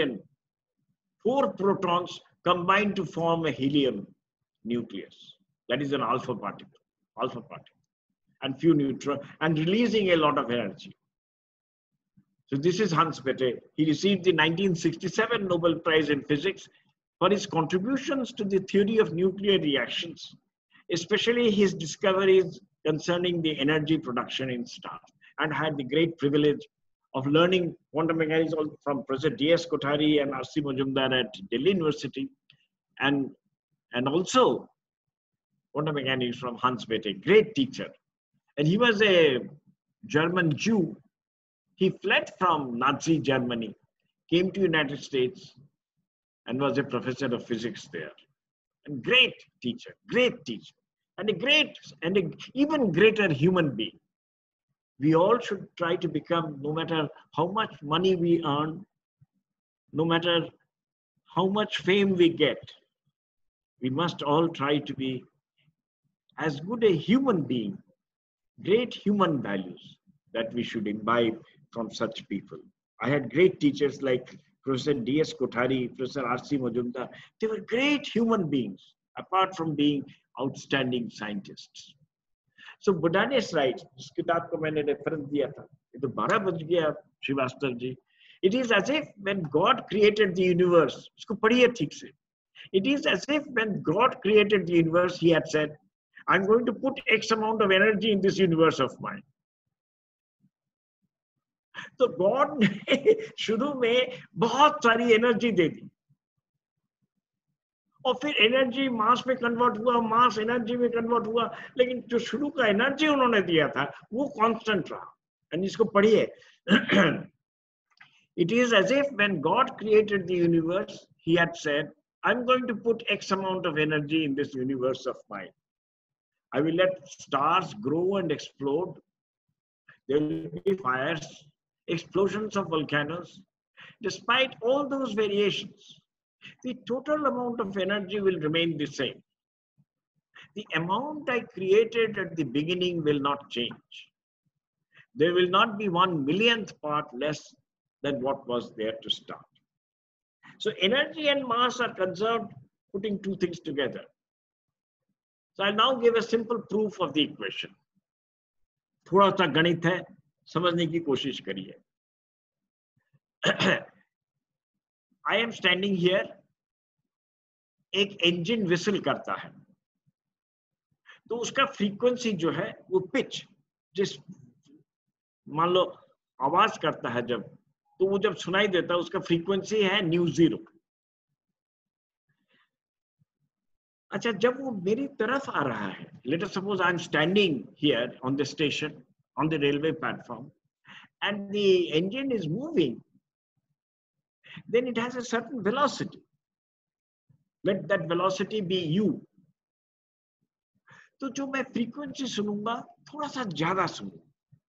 protons combine to form a helium nucleus. That is an alpha particle, and few neutrons, and releasing a lot of energy. So this is Hans Bethe. He received the 1967 Nobel Prize in Physics for his contributions to the theory of nuclear reactions, especially his discoveries concerning the energy production in stars, and had the great privilege of learning quantum mechanics from Professor D.S. Kothari and R.C. Majumdar at Delhi University, and also quantum mechanics from Hans Bethe, great teacher. And he was a German Jew. He fled from Nazi Germany, came to United States, and was a professor of physics there. And great teacher, and an even greater human being. We all should try to become, no matter how much money we earn, no matter how much fame we get, we must all try to be as good a human being, great human values that we should imbibe from such people. I had great teachers like Professor D.S. Kothari, Professor R.C. Majumdar. They were great human beings, apart from being outstanding scientists. So Budhanis writes, जिस किताब को मैंने reference दिया था, ये तो 12 बज गया Srivastava ji. It is as if when God created the universe, इसको पढ़िए ठीक से. It is as if when God created the universe, He had said, I'm going to put X amount of energy in this universe of mine. तो God ने शुरू में बहुत सारी एनर्जी दे दी, और फिर एनर्जी मास में कन्वर्ट हुआ, मास एनर्जी में कन्वर्ट हुआ, लेकिन जो शुरू का एनर्जी उन्होंने दिया था वो कांस्टेंट रहा. एंड इसको पढ़िए. It is as if when God created the universe, He had said, I'm going to put X amount of energy in this universe of mine. I will let stars grow and explode. There will be fires, explosions of volcanoes. Despite all those variations, the total amount of energy will remain the same. The amount I created at the beginning will not change. There will not be 1/1,000,000th part less than what was there to start. So energy and mass are conserved, putting two things together. So I'll now give a simple proof of the equation. थोड़ा सा गणित है, समझने की कोशिश करिए. I am standing here. एक engine whistle करता है, तो उसका फ्रीक्वेंसी जो है वो पिच, जिस मान लो आवाज करता है जब, तो वो जब सुनाई देता है उसका फ्रीक्वेंसी है ν0. अच्छा, जब वो मेरी तरफ आ रहा है, let us suppose I am standing here on the station, on the railway platform, and the engine is moving, then it has a certain velocity. Let that velocity be u. तो जो मैं frequency सुनूंगा थोड़ा सा ज्यादा सुनूंगा,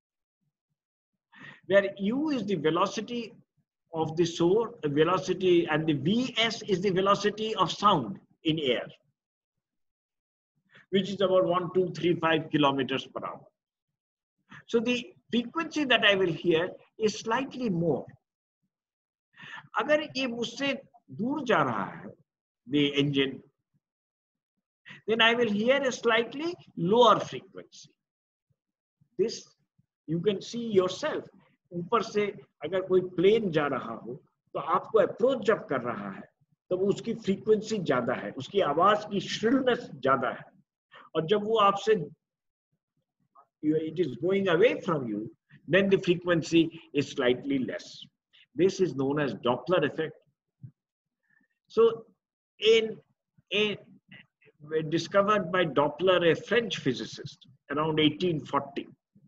where u is the velocity of the sound, velocity, and the vs is the velocity of sound in air, which is about 1,235 kilometers per hour. So the frequency that I will hear is slightly more. अगर ये मुझसे दूर जा रहा है, the engine, then I will hear a slightly lower frequency. This you can see yourself. ऊपर से अगर कोई प्लेन जा रहा हो, तो आपको अप्रोच जब कर रहा है, तो वो उसकी फ्रीक्वेंसी ज्यादा है, उसकी आवाज की श्रिलनेस ज्यादा है, और जब वो आपसे it is going away from you, then the frequency is slightly less. This is known as Doppler effect. So discovered by Doppler, a French physicist, around 1840.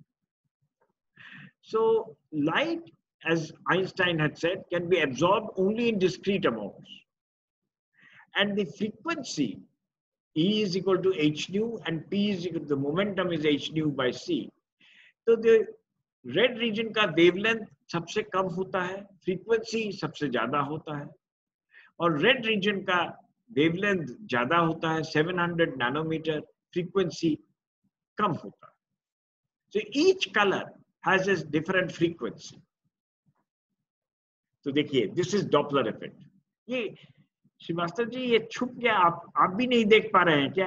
So light, as Einstein had said, can be absorbed only in discrete amounts. And the frequency E is equal to h nu, and P is equal to, the momentum is h nu by c. So the red region का wavelength सबसे कम होता है, frequency सबसे ज्यादा होता है, और red region का वेवलेंथ ज्यादा होता है, 700 नैनोमीटर, फ्रीक्वेंसी कम होता है. So each color has a different frequency. तो देखिए, this is Doppler effect. ये श्रीवास्तव जी ये छुप गया, आप भी नहीं देख पा रहे हैं क्या?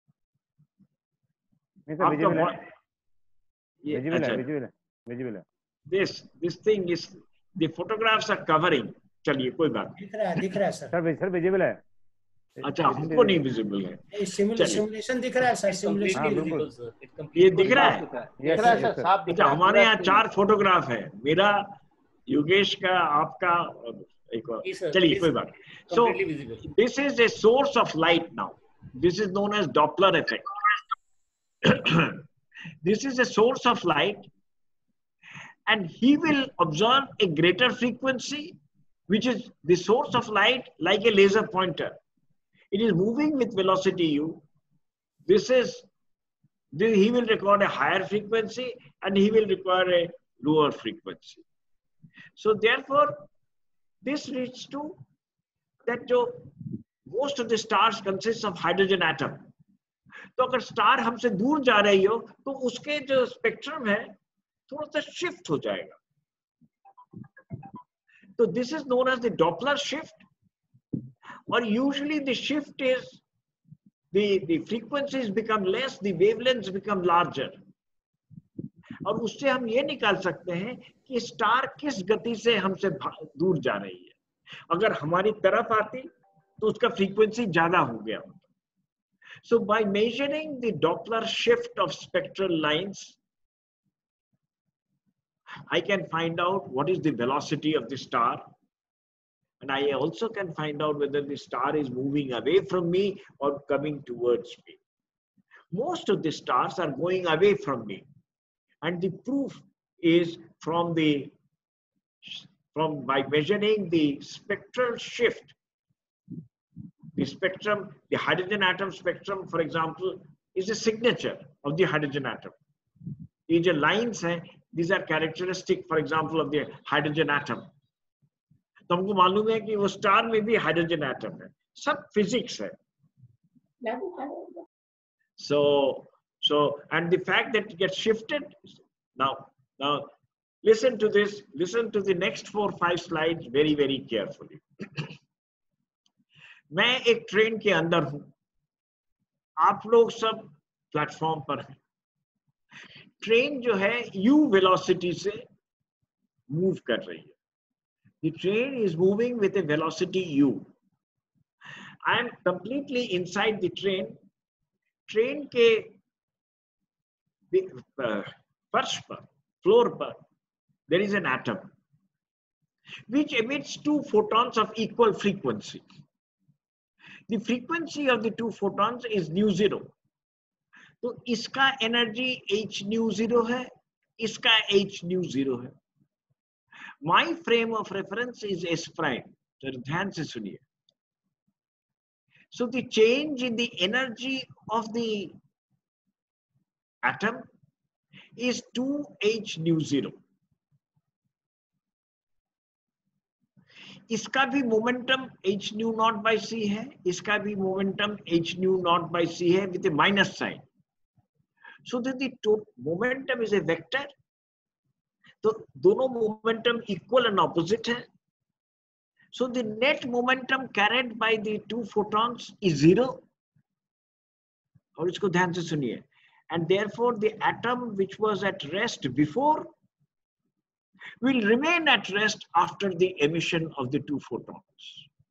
नहीं सर, विजिबल है. ये विजिबल अच्छा, है, विजिबल है. this thing is, the photographs are covering. चलिए कोई बात नहीं. दिख रहा है सर. सर विजिबल है. अच्छा, हमको नहीं विजिबल है. सिमुलेशन दिख रहा है सर. सिमुलेशन हाँ बिल्कुल. ये दिख रहा है. दिख रहा है सर, साफ दिख अच्छा, रहा है. हमारे यहाँ 4 फोटोग्राफ है, मेरा, योगेश का, आपका, एक और. चलिए कोई बात. So this is a source of light now. This is known as Doppler effect. This is a source of light, and he will observe a greater frequency, which is the source of light, like a laser pointer. It is moving with velocity u. He will record a higher frequency, and he will require a lower frequency. So therefore, this leads to that most of the stars consist of hydrogen atom. तो अगर star हमसे दूर जा रही हो तो उसके जो स्पेक्ट्रम है थोड़ा सा शिफ्ट हो जाएगा. तो this is known as the Doppler shift, और usually the shift is the frequencies become less, the wavelengths become larger. और उससे हम ये निकाल सकते हैं कि स्टार किस गति से हमसे दूर जा रही है. अगर हमारी तरफ आती तो उसका फ्रीक्वेंसी ज्यादा हो गया होता. So by measuring the Doppler shift of spectral lines, I can find out what is the velocity of the star, and I also can find out whether the star is moving away from me or coming towards me. Most of the stars are going away from me, and the proof is by measuring the spectral shift. The spectrum, the hydrogen atom spectrum, for example, is a signature of the hydrogen atom. These are lines, these are characteristic, for example, of the hydrogen atom. तो हमको मालूम है कि वो star में भी hydrogen atom है. सब फिजिक्स है. So and the fact that it gets shifted. Now listen to this. Listen to the next 4 or 5 slides very, very carefully. मैं एक ट्रेन के अंदर हूं, आप लोग सब प्लेटफॉर्म पर हैं. ट्रेन जो है u वेलोसिटी से मूव कर रही है. The train is moving with a velocity u. I am completely inside the train. Train के फर्श पर, फ्लोर पर, there is an atom which emits 2 photons of equal frequency. The frequency of the 2 photons is nu 0. तो इसका energy h nu 0 है, इसका h nu 0 है. My frame of reference is S prime. तो ध्यान से सुनिए. So the change in the energy of the atom is 2h nu 0. इसका भी momentum h nu naught by c है, इसका भी momentum h nu naught by c है with a minus sign. So that the momentum is a vector. तो दोनों momentum equal and opposite है. So the net momentum carried by the 2 photons is 0. और इसको ध्यान से सुनिए. And therefore the atom which was at rest before will remain at rest after the emission of the 2 photons.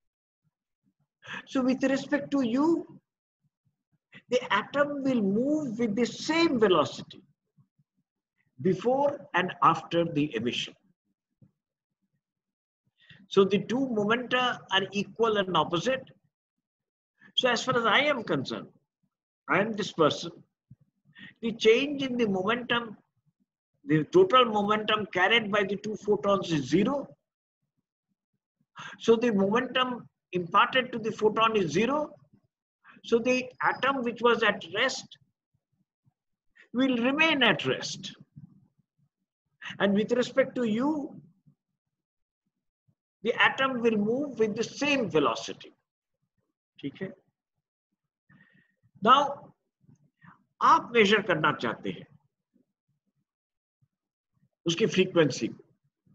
So with respect to u, the atom will move with the same velocity before and after the emission. So the 2 momenta are equal and opposite. So as far as I am concerned, I am this person. The change in the momentum, the total momentum carried by the 2 photons is 0. So the momentum imparted to the photon is 0. So the atom which was at rest will remain at rest. And with respect to u, the atom will move with the same velocity. ठीक है। Now आप major करना चाहते हैं उसकी frequency को,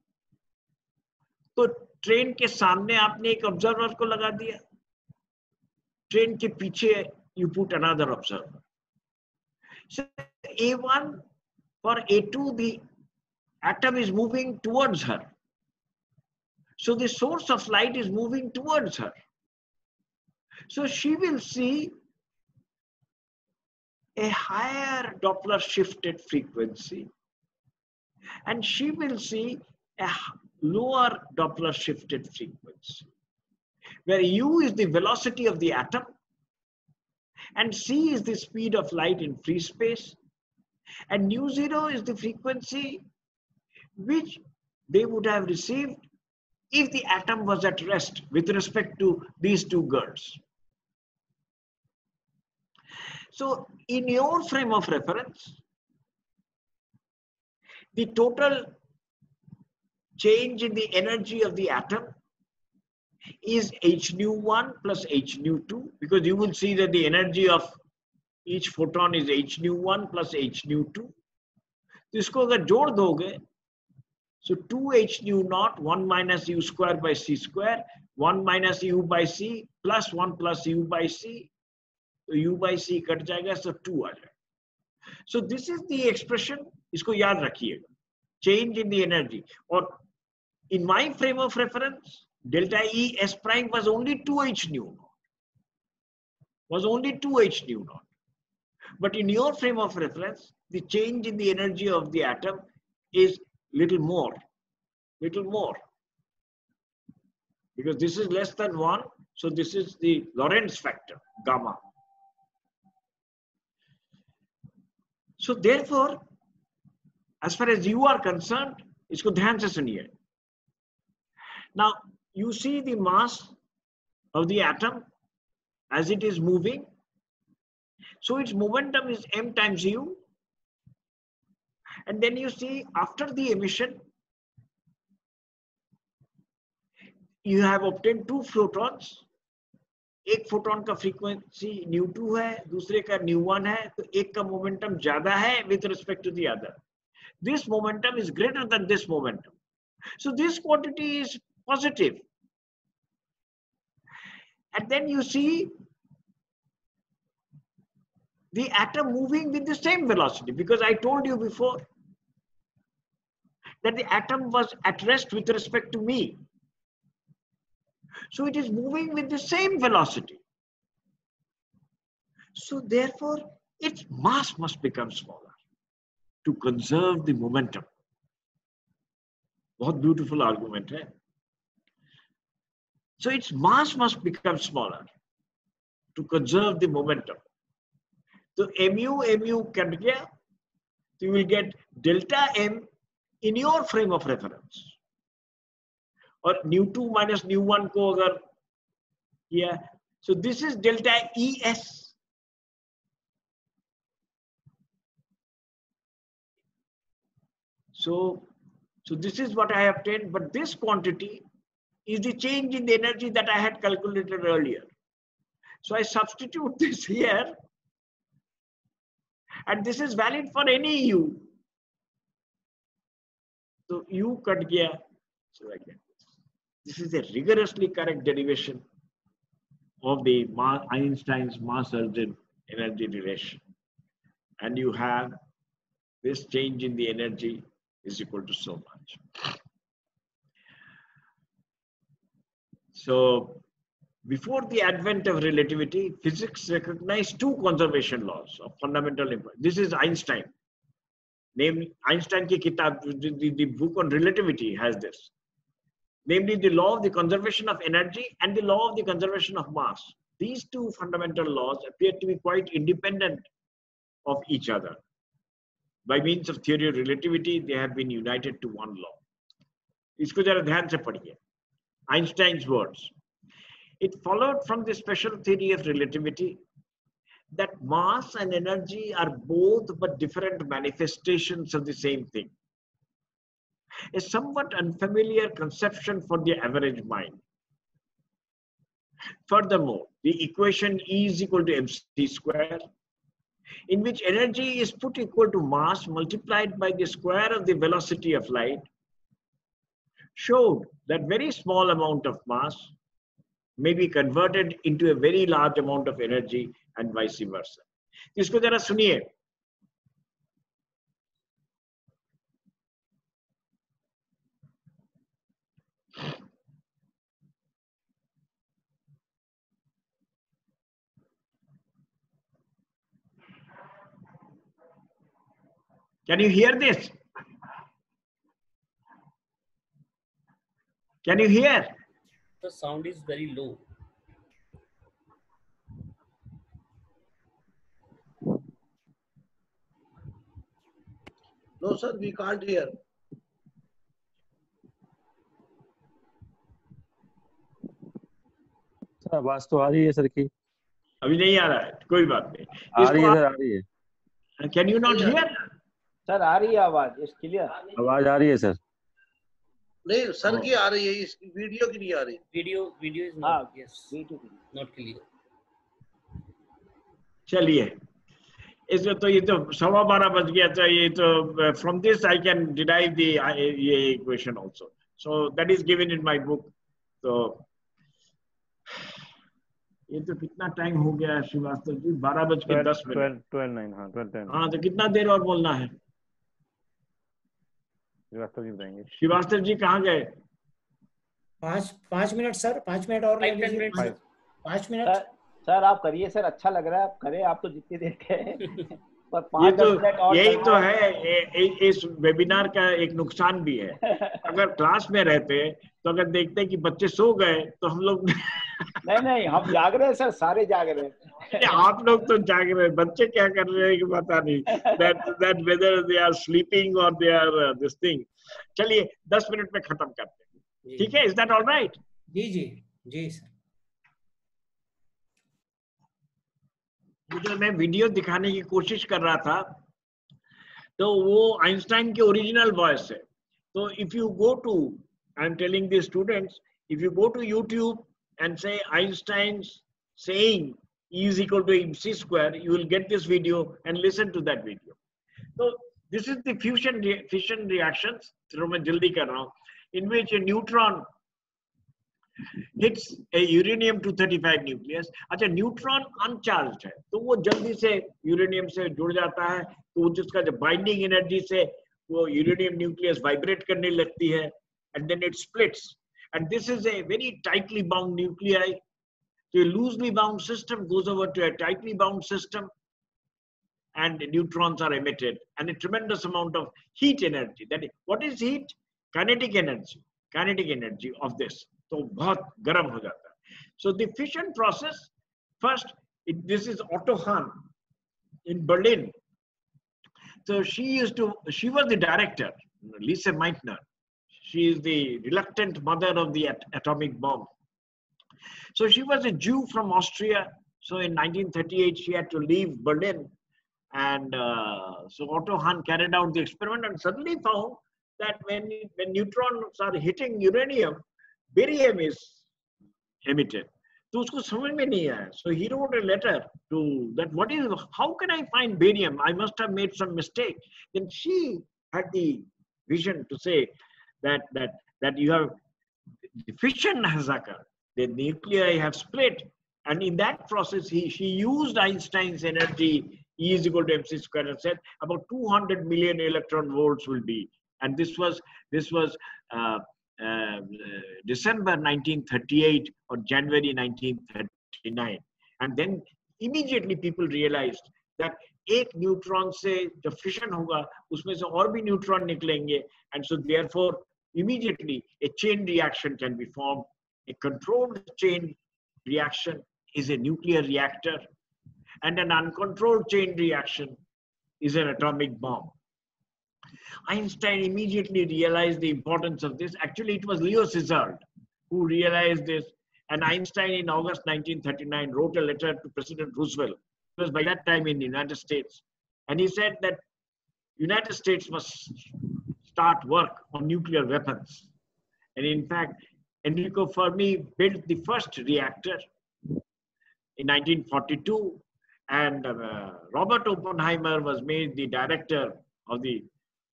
तो train के सामने आपने एक ऑब्जर्वर को लगा दिया, ट्रेन के पीछे you put another observer. So A1 for A2, the atom is moving towards her. So the source of light is moving towards her. So she will see a higher Doppler shifted frequency, and she will see a lower Doppler shifted frequency, where U is the velocity of the atom, and C is the speed of light in free space, and nu0 is the frequency which they would have received if the atom was at rest with respect to these two girls. So in your frame of reference, the total change in the energy of the atom is h nu1 plus h nu2, because you will see that the energy of each photon is h nu1 plus h nu2. तो इसको अगर जोड़ दोगे, so 2h nu naught 1 minus u square by c square, 1 minus u by c plus 1 plus u by c, तो u by c cut जाएगा, so 2 आ जाएगा. So this is the expression, इसको याद रखिएगा, change in the energy. और in my frame of reference, delta E S prime was only 2h nu naught, was only 2h nu naught. But in your frame of reference, the change in the energy of the atom is little more, because this is less than 1, so this is the Lorentz factor, gamma. So therefore, as far as you are concerned, इसको ध्यान से सुनिए. Now, you see the mass of the atom as it is moving. So its momentum is m times u. And then you see after the emission, you have obtained two photons. एक photon का frequency nu2 है, दूसरे का nu1 है, तो एक का momentum ज्यादा है with respect to the other. This momentum is greater than this momentum. So this quantity is positive. And then you see the atom moving with the same velocity, because I told you before that the atom was at rest with respect to me. So it is moving with the same velocity. So therefore, its mass must become smaller to conserve the momentum. बहुत beautiful argument है. So its mass must become smaller to conserve the momentum. So mu cut गया, so you will get delta m in your frame of reference. और nu2 minus nu1 को अगर किया, so this is delta es. So this is what I have obtained, but this quantity is the change in the energy that I had calculated earlier. So I substitute this here, and this is valid for any u. So u cut gaya, so I get this. This is a rigorously correct derivation of the Einstein's mass-urgent energy relation. And you have this change in the energy is equal to so much. So before the advent of relativity, physics recognized two conservation laws of fundamental importance. This is Einstein. Namely, Einstein ki kitab, the book on relativity has this. Namely, the law of the conservation of energy and the law of the conservation of mass. These two fundamental laws appear to be quite independent of each other. By means of theory of relativity, they have been united to one law. इसको जरा ध्यान से पढ़िए. Einstein's words. It followed from the special theory of relativity that mass and energy are both but different manifestations of the same thing. A somewhat unfamiliar conception for the average mind. Furthermore, the equation E is equal to mc square, in which energy is put equal to mass multiplied by the square of the velocity of light, showed that very small amount of mass may be converted into a very large amount of energy and vice versa. इसको जरा सुनिए. Can you hear this? Can you hear? The sound is very low. No, sir, we can't hear. Sir आवाज तो आ रही है sir की. अभी नहीं आ रहा है, कोई बात नहीं. आ रही है सर, आ रही है. Can you not hear? Sir आ रही है आवाज, इट्स क्लियर. आवाज आ रही है सर. नहीं, सर की आ रही है, इस वीडियो की नहीं आ रही. Video is not, yes, not clear. चलिए, इसमें तो ये तो 12:15 बज गया था. ये तो from this I can derive the ये equation also. So that is given in my book. तो ये तो कितना टाइम हो गया है श्रीवास्तव जी? 12:10. 12:09. हाँ 12:10. हाँ, तो कितना देर और बोलना है? श्रीवास्तव जी बताएंगे. श्रीवास्तव जी कहाँ गए? 5 मिनट सर, 5 मिनट और ले 5-10 लीजिए. minutes. 5 मिनट. सर आप करिए सर, अच्छा लग रहा है, आप करें, आप तो जितनी देर के पर ये 5-10 तो मिनट और यही करना तो है. इस वेबिनार का एक नुकसान भी है. अगर क्लास में रहते तो अगर देखते कि बच्चे सो गए तो हम लोग नहीं हम जाग रहे हैं सर, सारे जाग रहे हैं. आप लोग तो जाग रहे हैं, बच्चे क्या कर रहे हैं कि पता नहीं. that whether they are sleeping or they are this thing. चलिए 10 मिनट में खत्म करते हैं, ठीक है? Is that all right? जी सर. जो मैं वीडियो दिखाने की कोशिश कर रहा था तो वो आइंस्टाइन के ओरिजिनल वॉइस है. तो if you go to, I am telling the students, if you go to YouTube and say Einstein's saying E is equal to mc square, you will get this video and listen to that video. So this is the fission reactions, जो मैं जल्दी कर रहा हूँ, in which a neutron hits a uranium-235 nucleus. अच्छा, neutron uncharged है तो वो जल्दी से यूरेनियम से जुड़ जाता है, तो जिसका जो बाइंडिंग एनर्जी से वो यूरेनियम न्यूक्लियस वाइब्रेट करने लगती है, and then it splits. And this is a very tightly bound nuclei. So a loosely bound system goes over to a tightly bound system, and neutrons are emitted, and a tremendous amount of heat energy. That is, what is heat? Kinetic energy. Kinetic energy of this. So बहुत गर्म हो जाता है. So the fission process, first, this is Otto Hahn in Berlin. So she was the director, Lise Meitner. She is the reluctant mother of the atomic bomb. So she was a Jew from Austria. So in 1938, she had to leave Berlin. And so Otto Hahn carried out the experiment and suddenly found that when neutrons are hitting uranium, barium is emitted. So usko samajh mein nahi aaya. So he wrote a letter to that, how can I find barium? I must have made some mistake. Then she had the vision to say, that you have the fission has occurred, the nuclei have split, and in that process she used Einstein's energy E is equal to mc square and said about 200 million electron volts will be, and this was December 1938 or January 1939, and then immediately people realized that एक neutron से जब fission होगा उसमें से और भी neutron निकलेंगे, and so therefore immediately a chain reaction can be formed. A controlled chain reaction is a nuclear reactor, and an uncontrolled chain reaction is an atomic bomb. Einstein immediately realized the importance of this. Actually, it was Leo Szilard who realized this, and Einstein in August 1939 wrote a letter to President Roosevelt. He was by that time in the United States, and he said that United States must start work on nuclear weapons. And in fact, Enrico Fermi built the first reactor in 1942, and Robert Oppenheimer was made the director of the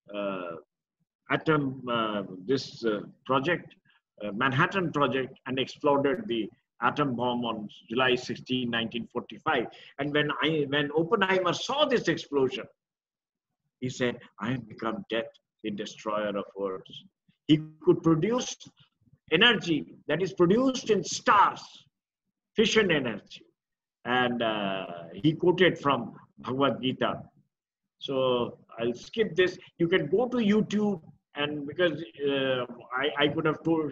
project, Manhattan Project, and exploded the atom bomb on July 16, 1945. And when Oppenheimer saw this explosion, he said, "I have become death, the destroyer of worlds." He could produce energy that is produced in stars, fission energy. And he quoted from Bhagavad Gita. So I'll skip this. You can go to YouTube, and because I could have told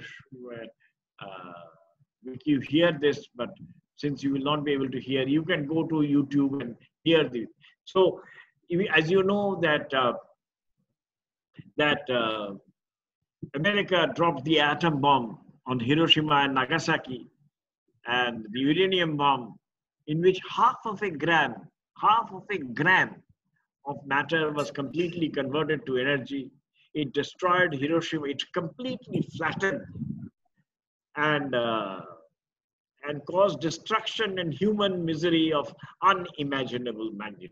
you hear this, but since you will not be able to hear, you can go to YouTube and hear this. So as you know that America dropped the atom bomb on Hiroshima and Nagasaki, and the uranium bomb, in which half of a gram of matter was completely converted to energy. It destroyed Hiroshima. It completely flattened and caused destruction and human misery of unimaginable magnitude.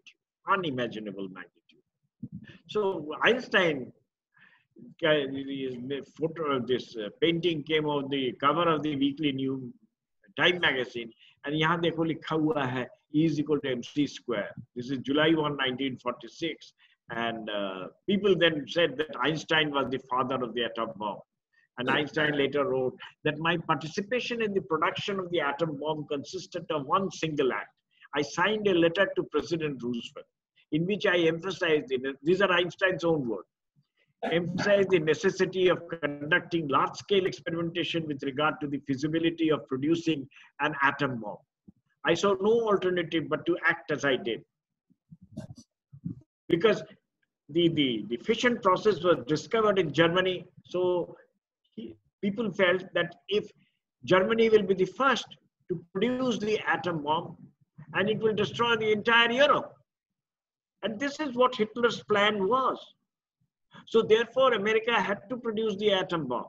So Einstein, this painting came on the cover of the weekly New Time magazine, and यहाँ देखो लिखा हुआ है E is equal to mc square. This is July 1, 1946, and people then said that Einstein was the father of the atom bomb. And Einstein later wrote that my participation in the production of the atom bomb consisted of one single act. I signed a letter to President Roosevelt in which I emphasized, these are Einstein's own words, emphasized the necessity of conducting large-scale experimentation with regard to the feasibility of producing an atom bomb. I saw no alternative but to act as I did. Because the fission process was discovered in Germany, so people felt that if Germany will be the first to produce the atom bomb, and it will destroy the entire Europe. And this is what Hitler's plan was. So therefore, America had to produce the atom bomb.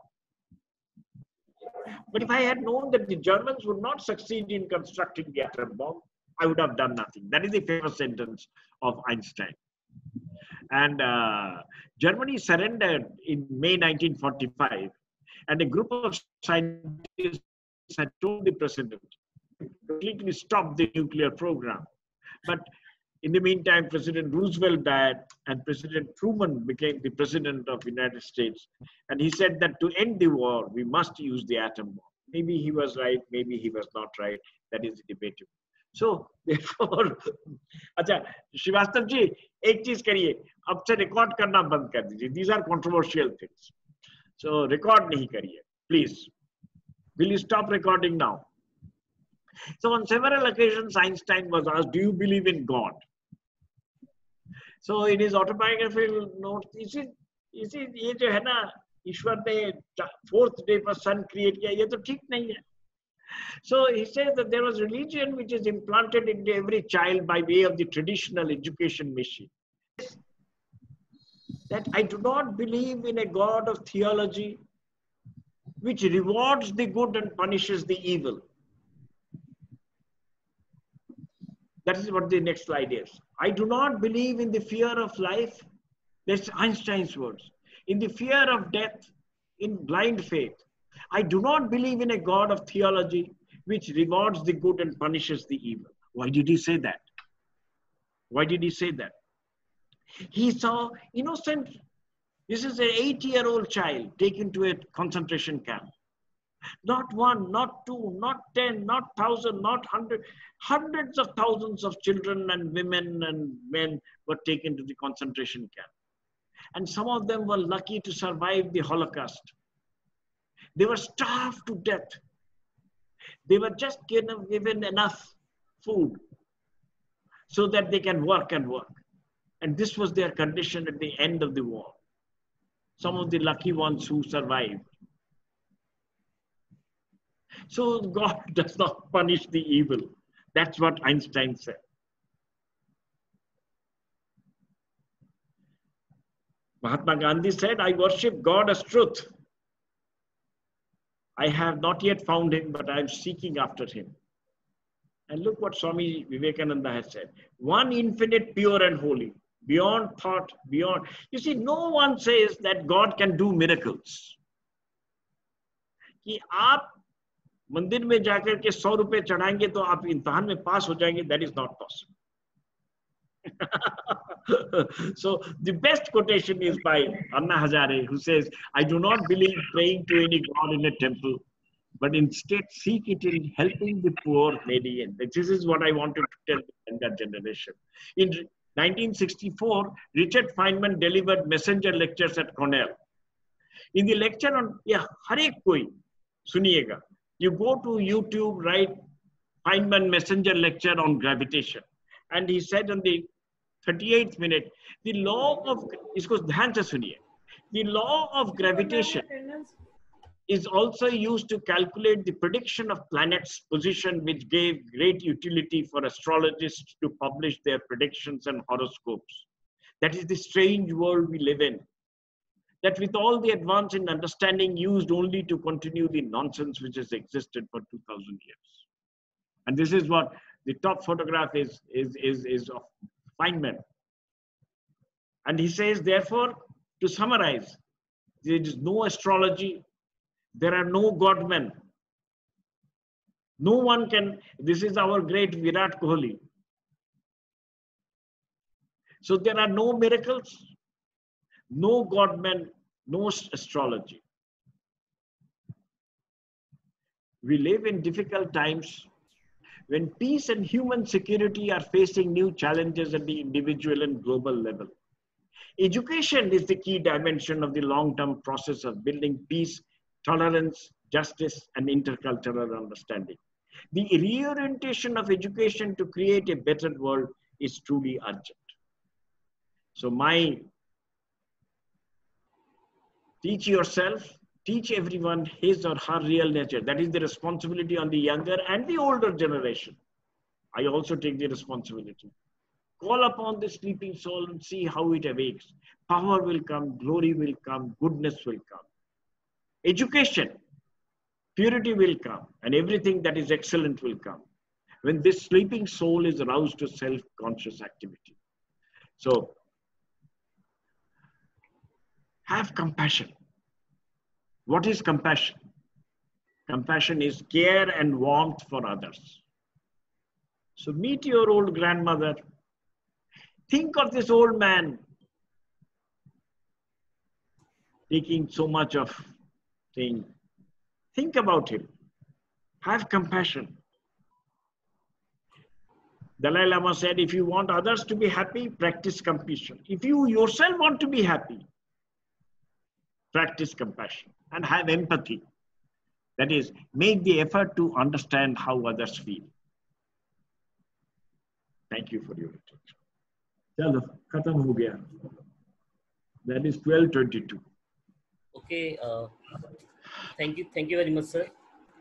But if I had known that the Germans would not succeed in constructing the atom bomb, I would have done nothing. That is the famous sentence of Einstein. And Germany surrendered in May 1945, and a group of scientists had told the president to completely stop the nuclear program. But in the meantime, President Roosevelt died, and President Truman became the president of the United States. And he said that to end the war, we must use the atom bomb. Maybe he was right, maybe he was not right. That is debatable. So therefore, अच्छा श्रीवास्तव जी एक चीज करिए, अब से record करना बंद कर दीजिए. These are controversial things. So record नहीं करिए, please. Will you stop recording now? So on several occasions, Einstein was asked, "Do you believe in God?" So in his autobiographical notes, he said, "ये जो है ना, ईश्वर ने fourth day पर sun create किया, ये तो ठीक नहीं है." So he says that there was religion which is implanted into every child by way of the traditional education machine. That I do not believe in a God of theology which rewards the good and punishes the evil. That is what the next slide is. I do not believe in the fear of life. That's Einstein's words. In the fear of death, in blind faith. I do not believe in a God of theology which rewards the good and punishes the evil. Why did he say that? Why did he say that? He saw innocent. This is an 8-year-old child taken to a concentration camp. Not one, not two, not 10, not 1,000, not 100. Hundreds of thousands of children and women and men were taken to the concentration camp. And some of them were lucky to survive the Holocaust. They were starved to death. They were just given enough food so that they can work and work. And this was their condition at the end of the war. Some of the lucky ones who survived. So God does not punish the evil. That's what Einstein said. Mahatma Gandhi said, "I worship God as truth. I have not yet found him, but I am seeking after him. And look what Swami Vivekananda has said. One infinite, pure and holy, beyond thought, beyond. You see, no one says that God can do miracles. कि आप मंदिर में जाकर के 100 रुपए चढ़ाएंगे तो आप इम्तिहान में पास हो जाएंगे. That is not possible. So the best quotation is by Anna Hazare, who says, I do not believe praying to any God in a temple, but instead seek it in helping the poor lady. And this is what I wanted to tell the younger generation. In 1964, Richard Feynman delivered messenger lectures at Cornell. In the lecture on, har ek koi suniyega. You go to YouTube, write Feynman messenger lecture on gravitation. And he said on the 38th minute, the law of, isko dhyan se suniye, the law of gravitation is also used to calculate the prediction of planets' position, which gave great utility for astrologists to publish their predictions and horoscopes. That is the strange world we live in. That with all the advance in understanding used only to continue the nonsense which has existed for 2000 years. And this is what the top photograph is of Feynman. And he says, therefore, to summarize, there is no astrology, there are no godmen. No one can, this is our great Virat Kohli. So there are no miracles, no godmen, no astrology. We live in difficult times when peace and human security are facing new challenges at the individual and global level. Education is the key dimension of the long-term process of building peace, tolerance, justice, and intercultural understanding. The reorientation of education to create a better world is truly urgent. So teach yourself, teach everyone his or her real nature. That is the responsibility on the younger and the older generation. I also take the responsibility. Call upon the sleeping soul and see how it awakes. Power will come, glory will come, goodness will come. Education, purity will come, and everything that is excellent will come when this sleeping soul is aroused to self-conscious activity. So, have compassion. What is compassion? Compassion is care and warmth for others. So meet your old grandmother. Think of this old man taking so much of thing. Think about him. Have compassion. Dalai Lama said, if you want others to be happy, practice compassion. If you yourself want to be happy, practice compassion and have empathy. That is, make the effort to understand how others feel. Thank you for your attention. Chalo, khatam ho gaya. That is 12:22. Okay. Thank you very much, sir.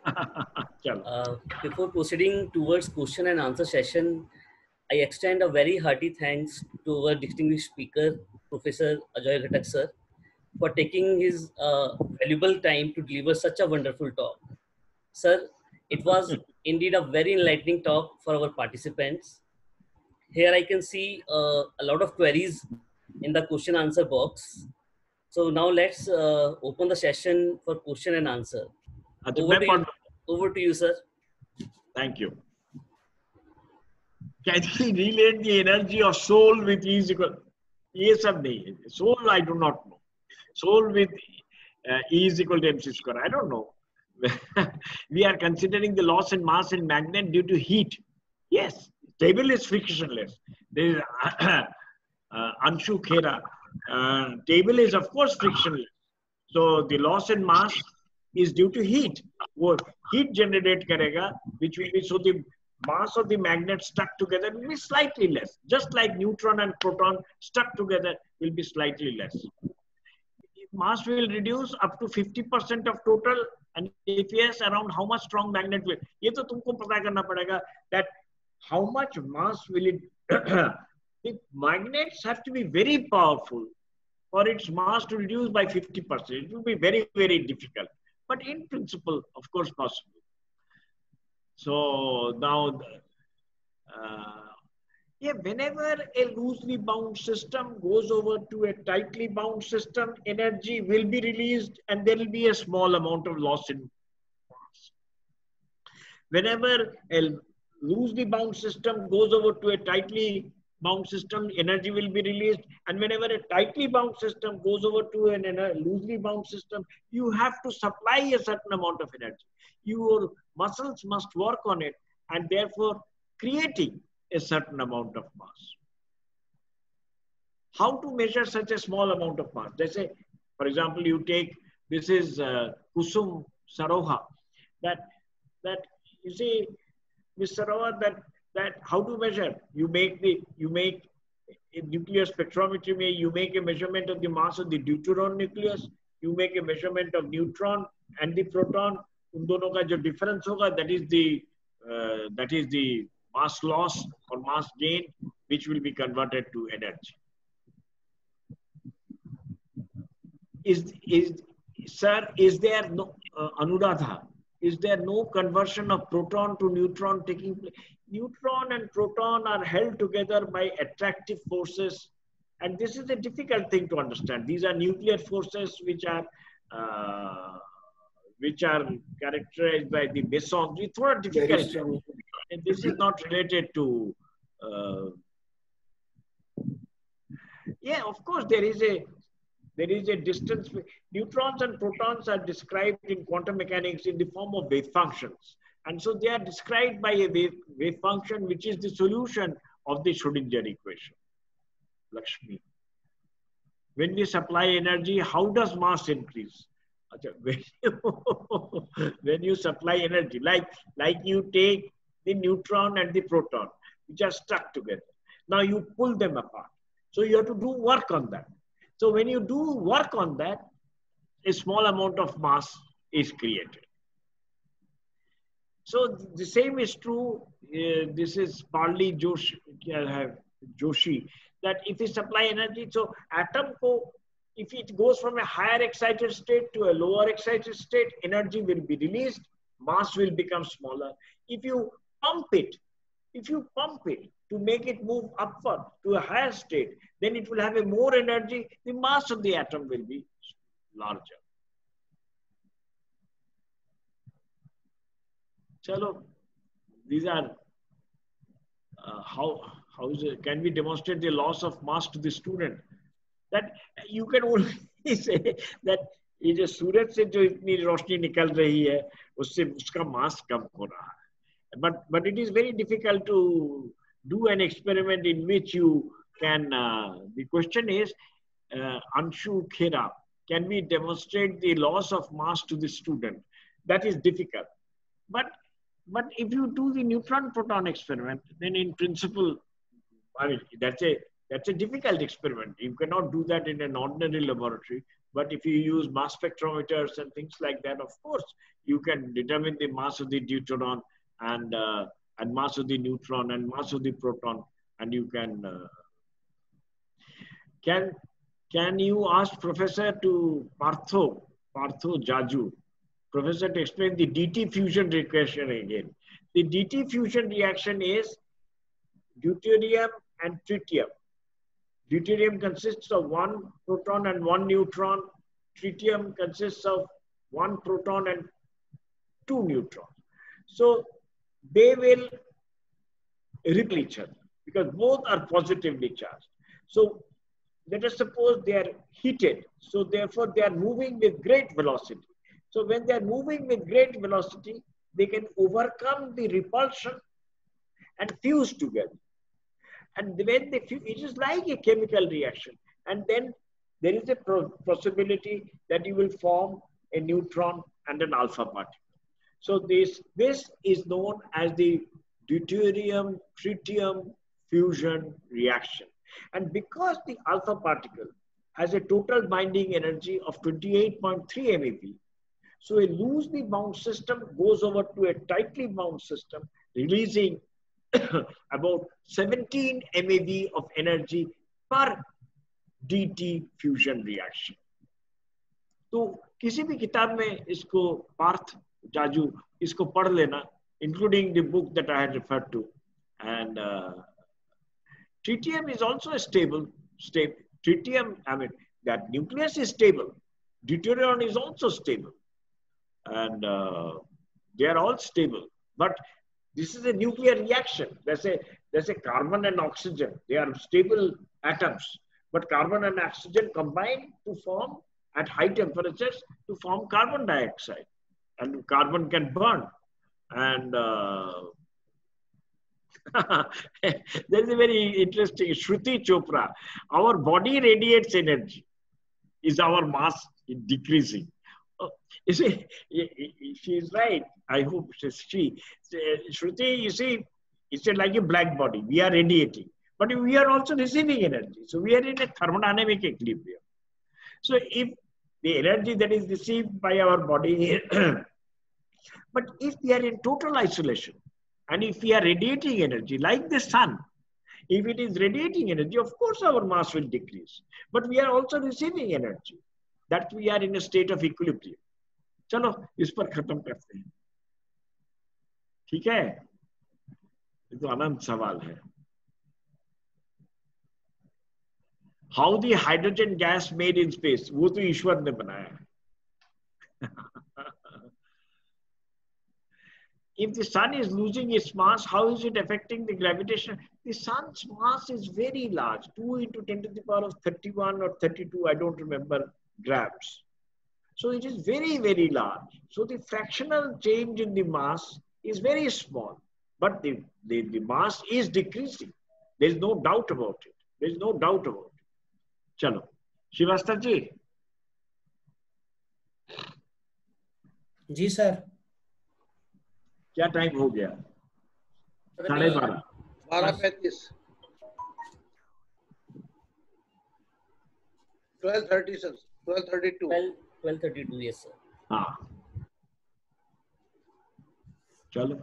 Before proceeding towards question and answer session, I extend a very hearty thanks to our distinguished speaker, Professor Ajoy Ghatak sir, for taking his valuable time to deliver such a wonderful talk. Sir, it was indeed a very enlightening talk for our participants. Here I can see a lot of queries in the question answer box. So now let's open the session for question and answer. Over to you, sir. Thank you. Can he relate the energy of soul with E is equal? Yes or no? Soul, I do not know. Soul with E is equal to mc square. I don't know. We are considering the loss in mass in magnet due to heat. Yes, table is frictionless. There is Anshu Khera. Table is of course frictionless. So the loss in mass is due to heat. Heat generate karega, which will be, so the mass of the magnet stuck together will be slightly less. Just like neutron and proton stuck together will be slightly less. Mass will reduce up to 50% of total, and if yes, around how much strong magnet will. ये तो तुमको पता करना पड़ेगा that how much mass will it. The magnets have to be very powerful for its mass to reduce by 50%. It will be very, very difficult. but in principle, of course, possible. So now, yeah, whenever a loosely bound system goes over to a tightly bound system, energy will be released and there will be a small amount of loss in mass. Whenever a loosely bound system goes over to a tightly bound system, energy will be released. And whenever a tightly bound system goes over to a loosely bound system, you have to supply a certain amount of energy. Your muscles must work on it and therefore creating a certain amount of mass. How to measure such a small amount of mass? They say, for example, you take, this is Kusum Saroha, that you see, Ms. Saroha, that how to measure? You make a nuclear spectrometry, you make a measurement of the mass of the deuteron nucleus, you make a measurement of neutron and the proton. उन दोनों का जो difference होगा, that is the mass loss or mass gain, which will be converted to energy. Sir, is there no, Anuradha, is there no conversion of proton to neutron taking place? Neutron and proton are held together by attractive forces. And this is a difficult thing to understand. These are nuclear forces which are characterized by the mesons. It's not difficult. And this is not related to, yeah, of course, there is a distance. Neutrons and protons are described in quantum mechanics in the form of wave functions. And so they are described by a wave function, which is the solution of the Schrodinger equation. Lakshmi. When we supply energy, how does mass increase? When you supply energy, like you take the neutron and the proton, which are stuck together. Now you pull them apart. So you have to do work on that. So when you do work on that, a small amount of mass is created. So the same is true. This is Parley Joshi, that if we supply energy, so atom if it goes from a higher excited state to a lower excited state, energy will be released, mass will become smaller. If you pump it to make it move upward to a higher state, then it will have a more energy, the mass of the atom will be larger. Chalo, these are how is it, can we demonstrate the loss of mass to the student? That you can only say that ये जो सूरज से जो इतनी रोशनी निकल रही है, उससे उसका मास कम हो रहा है. But it is very difficult to do an experiment in which you can. The question is, Anshu Khera, can we demonstrate the loss of mass to the student? That is difficult. But if you do the neutron-proton experiment, then in principle, I mean, that's a difficult experiment. You cannot do that in an ordinary laboratory. But if you use mass spectrometers and things like that, of course, you can determine the mass of the deuteron and mass of the neutron and mass of the proton, and you can you ask Professor to Partho Jaju, Professor, to explain the DT fusion reaction again. The DT fusion reaction is deuterium and tritium. Deuterium consists of 1 proton and 1 neutron. Tritium consists of 1 proton and 2 neutrons. So they will repel each other because both are positively charged. So let us suppose they are heated. So therefore they are moving with great velocity. So when they are moving with great velocity, they can overcome the repulsion and fuse together. And when they fuse, it is like a chemical reaction. And then there is a possibility that you will form a neutron and an alpha particle. So this is known as the deuterium-tritium fusion reaction. And because the alpha particle has a total binding energy of 28.3 MeV, so a loosely bound system goes over to a tightly bound system, releasing about 17 MeV of energy per DT fusion reaction. तो किसी भी किताब में इसको पार्थ जाजू इसको पढ़ लेना, including the book that I had referred to. And tritium is also a stable. Tritium, I mean, that nucleus is stable. Deuterium is also stable. And they are all stable. But this is a nuclear reaction. There's a carbon and oxygen. They are stable atoms. But carbon and oxygen combine to form, at high temperatures, to form carbon dioxide. And carbon can burn. And there is a very interesting Shruti Chopra. Our body radiates energy. Is our mass decreasing? You see, she is right. I hope she. Shruti, you see, it's like a black body. We are radiating, but we are also receiving energy. So we are in a thermodynamic equilibrium. So if the energy that is received by our body, but if we are in total isolation, and if we are radiating energy like the sun, if it is radiating energy, of course our mass will decrease. But we are also receiving energy. That we are in a state of equilibrium. चलो इस पर खत्म करते हैं, ठीक है? ये तो अनंत सवाल है. How the hydrogen gas made in space? वो तो ईश्वर ने बनाया है. If the sun is losing its mass, how is it affecting the gravitation? The sun's mass is very large, 2 into 10 to the power of 31 or 32, I don't remember, grams. So it is very, very large. So the fractional change in the mass is very small, but the mass is decreasing. There is no doubt about it. There is no doubt about it. Chalo. Srivastava ji. जी sir. क्या time हो गया? 12:30. 12:35. 12:30 sir. 12:32. 12:32, yes sir. हाँ. चलो.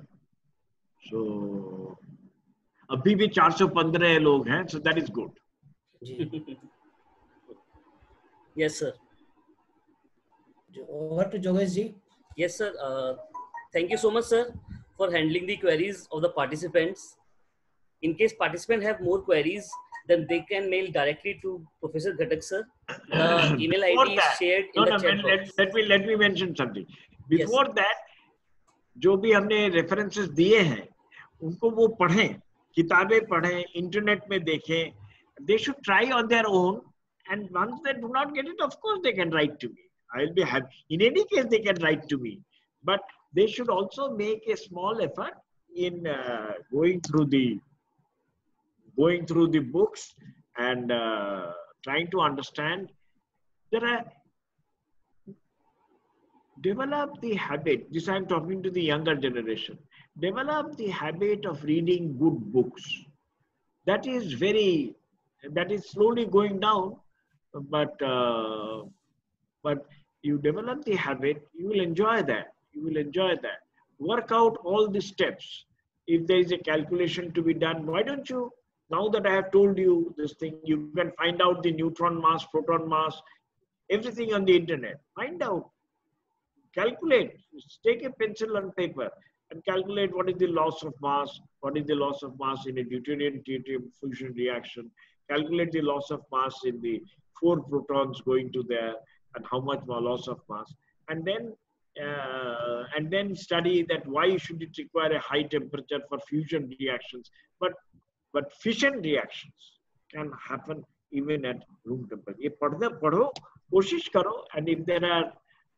So अभी भी 415 लोग हैं. So that is good. Yes sir. Over to Jogesh ji. Yes sir. Thank you so much, sir, for handling the queries of the participants. In case participants have more queries, then they can mail directly to Professor Ghatak, sir. The email ID is shared in the chat box. Let me mention something. Before that, जो भी हमने references दिए हैं, उनको वो पढ़ें, किताबें पढ़ें, इंटरनेट में देखें. They should try on their own, and once they do not get it, of course they can write to me. I will be happy. In any case, they can write to me. But they should also make a small effort in going through the books and trying to understand. Develop the habit. This I am talking to the younger generation. Develop the habit of reading good books. That is slowly going down, but you develop the habit, you will enjoy that. You will enjoy that. Work out all the steps. If there is a calculation to be done, why don't you, now that I have told you this thing, you can find out the neutron mass, proton mass, everything on the internet. Find out. Calculate. Take a pencil and paper and calculate what is the loss of mass, what is the loss of mass in a deuterium-tritium fusion reaction. Calculate the loss of mass in the 4 protons going to there and how much more loss of mass. And then study that why should it require a high temperature for fusion reactions. But fission reactions can happen even at room temperature. ये पढ़ो, कोशिश करो, and if there are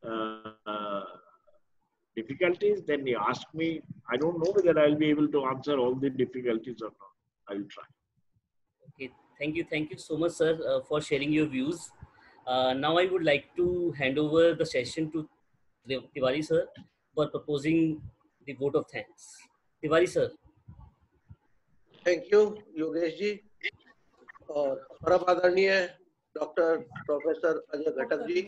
difficulties, then you ask me. I don't know whether I'll be able to answer all the difficulties or not. I will try. Okay, thank you so much, sir, for sharing your views. Now I would like to hand over the session to Tiwari sir for proposing the vote of thanks. Tiwari sir. Thank you, Yogesh ji और परम आदरणीय doctor professor Ajay घटक जी.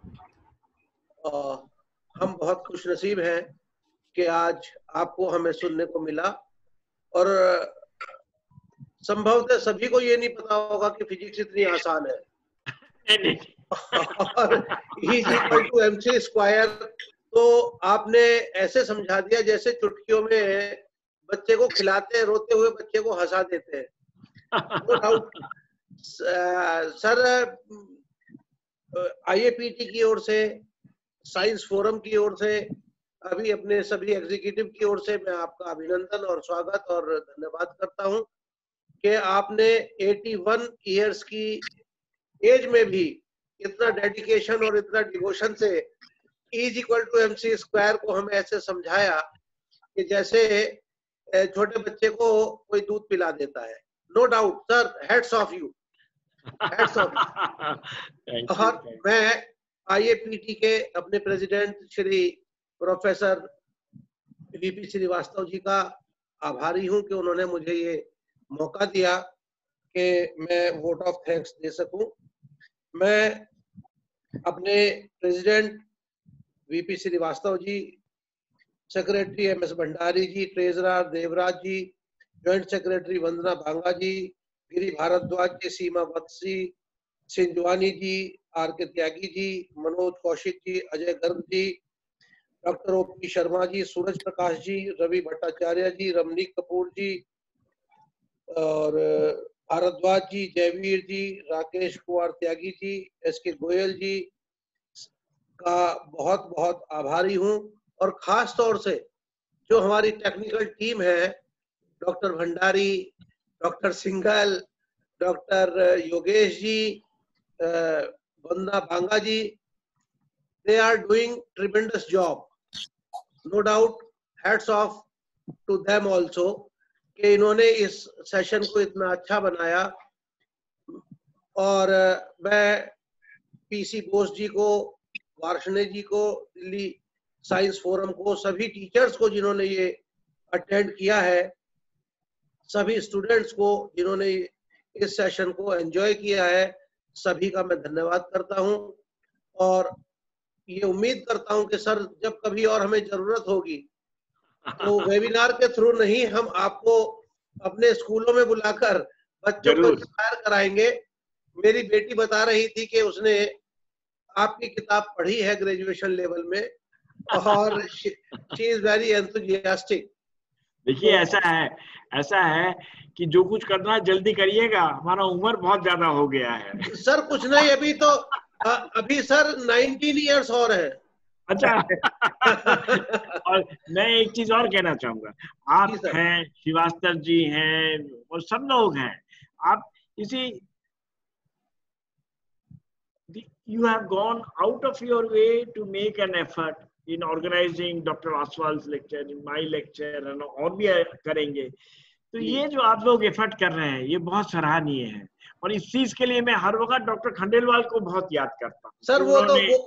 हम बहुत खुशनसीब हैं कि आज आपको हमें सुनने को मिला और संभवतः सभी को ये नहीं पता होगा कि फिजिक्स इतनी आसान है और E is equal to MC square, तो आपने ऐसे समझा दिया जैसे चुटकियों में बच्चे को खिलाते हैं, रोते हुए बच्चे को हंसा देते हैं। नो डाउट सर, IAPT की ओर से, साइंस फोरम की ओर से, अभी अपने सभी एग्जीक्यूटिव की ओर से मैं आपका अभिनंदन और स्वागत और धन्यवाद करता हूं कि आपने 81 इयर्स की एज में भी इतना डेडिकेशन और इतना डिवोशन से E is equal to MC square को हमें ऐसे समझाया कि जैसे छोटे बच्चे को कोई दूध पिला देता है। No doubt sir, heads off you, heads off you. और मैं IAPT के अपने president Shri professor VP Srivastava ji का आभारी हूं कि उन्होंने मुझे ये मौका दिया कि मैं वोट ऑफ थैंक्स दे सकूं। मैं अपने president VP Srivastava ji, secretary MS Bhandari ji, treasurer Devraj ji, joint secretary Vandana Bhanga ji, Giri Bhardwaj ji, Seema Batsi, Sinjwani ji, RK Tyagi ji, Manoj Kaushik ji, Ajay Garg ji, doctor OP Sharma ji, Suraj Prakash ji, Ravi Bhattacharya ji, Ramneek Kapoor ji और भारद्वाज जी, जयवीर जी, राकेश कुमार त्यागी जी, SK गोयल जी का बहुत बहुत आभारी हूं। और खास तौर से जो हमारी टेक्निकल टीम है, doctor Bhandari, doctor Singhal, doctor Yogesh ji, Vandana Bhanga ji, they are doing tremendous job. No doubt, hats off to them also कि इन्होंने इस सेशन को इतना अच्छा बनाया। और मैं PC बोस जी को, वार्षणे जी को, दिल्ली साइंस फोरम को, सभी टीचर्स को जिन्होंने ये अटेंड किया है, सभी स्टूडेंट्स को जिन्होंने इस सेशन को एंजॉय किया है, सभी का मैं धन्यवाद करता हूं। और ये उम्मीद करता हूं कि सर जब कभी और हमें जरूरत होगी तो वेबिनार के थ्रू नहीं, हम आपको अपने स्कूलों में बुलाकर बच्चों को इंस्पायर कराएंगे। मेरी बेटी बता रही थी कि उसने आपकी किताब पढ़ी है ग्रेजुएशन लेवल में और शी इज वेरी एंथुसियास्टिक। देखिए ऐसा है कि जो कुछ करना है जल्दी करिएगा, हमारा उम्र बहुत ज्यादा हो गया है। सर कुछ नहीं, अभी सर 19 इयर्स और है। अच्छा और मैं एक चीज और कहना चाहूंगा, आप हैं, श्रीवास्तव जी हैं और सब लोग हैं, आप इसी you have gone out of your way to make an effort in organizing Dr. Oswald's lecture, in my lecture, और भी करेंगे। तो ये जो आप लोग एफर्ट कर रहे हैं ये बहुत सराहनीय है और इस चीज के लिए मैं हर वक्त डॉक्टर खंडेलवाल को बहुत याद करता हूँ। सर वो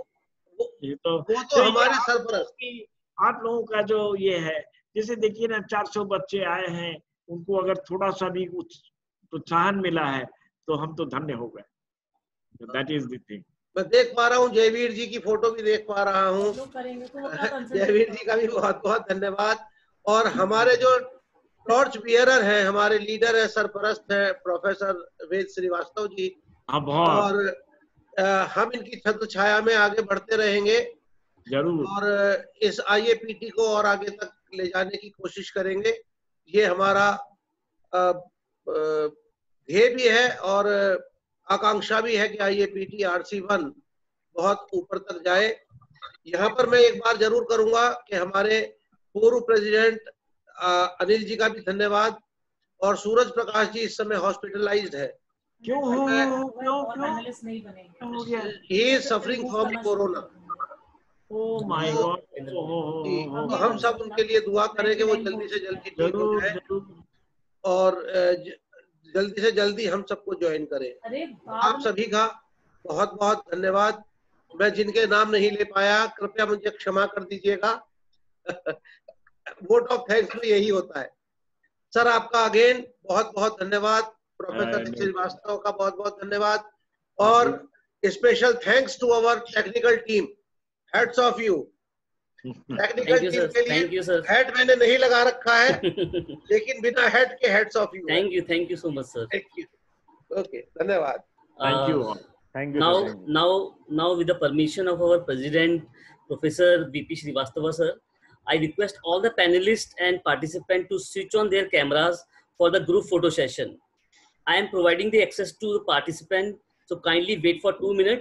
तो हमारे सरपरस्त आप लोगों का जो ये है, जैसे देखिए ना 400 बच्चे आए हैं, उनको अगर थोड़ा सा भी प्रोत्साहन मिला है तो हम तो धन्य हो गए। That is the thing. मैं देख पा रहा हूँ जयवीर जी की फोटो भी देख पा रहा हूँ। जयवीर जी का भी बहुत बहुत धन्यवाद। और हमारे जो टॉर्च बियरर हैं, हमारे लीडर है, सरपरस्त है प्रोफेसर वेद श्रीवास्तव जी, और हम इनकी छत्र छाया में आगे बढ़ते रहेंगे जरूर और इस IAPT को और आगे तक ले जाने की कोशिश करेंगे। ये हमारा ध्येय भी है और आकांक्षा भी है कि IAPT RC1 बहुत ऊपर तक जाए। यहाँ पर मैं एक बार जरूर करूंगा कि हमारे पूर्व प्रेसिडेंट अनिल जी का भी धन्यवाद। और सूरज प्रकाश जी इस समय हॉस्पिटलाइज्ड है। क्यों he is suffering from corona. Oh my god. तो हम सब उनके लिए दुआ करें कि वो जल्दी से जल्दी ठीक हो जाए और जल्दी से जल्दी हम सबको ज्वाइन करें। आप सभी का बहुत बहुत धन्यवाद। मैं जिनके नाम नहीं ले पाया कृपया मुझे क्षमा कर दीजिएगा। वोट ऑफ थैंक्स में यही होता है। सर आपका अगेन बहुत बहुत धन्यवाद। प्रोफेसर श्रीवास्तव का बहुत बहुत धन्यवाद और special thanks to our technical team. Hats off you. Technical team के लिए हेड मैंने नहीं लगा रखा है लेकिन बिना हेड के hats off you. Thank you so much sir. Thank you. Okay धन्यवाद। Thank you. Thank you, Now, sir. Thank you. now, with the permission of our President, Professor VP Srivastava sir, I request all the panelists and participants to switch on their cameras for the group photo session. I am providing the access to the participant, so kindly wait for 2 minutes.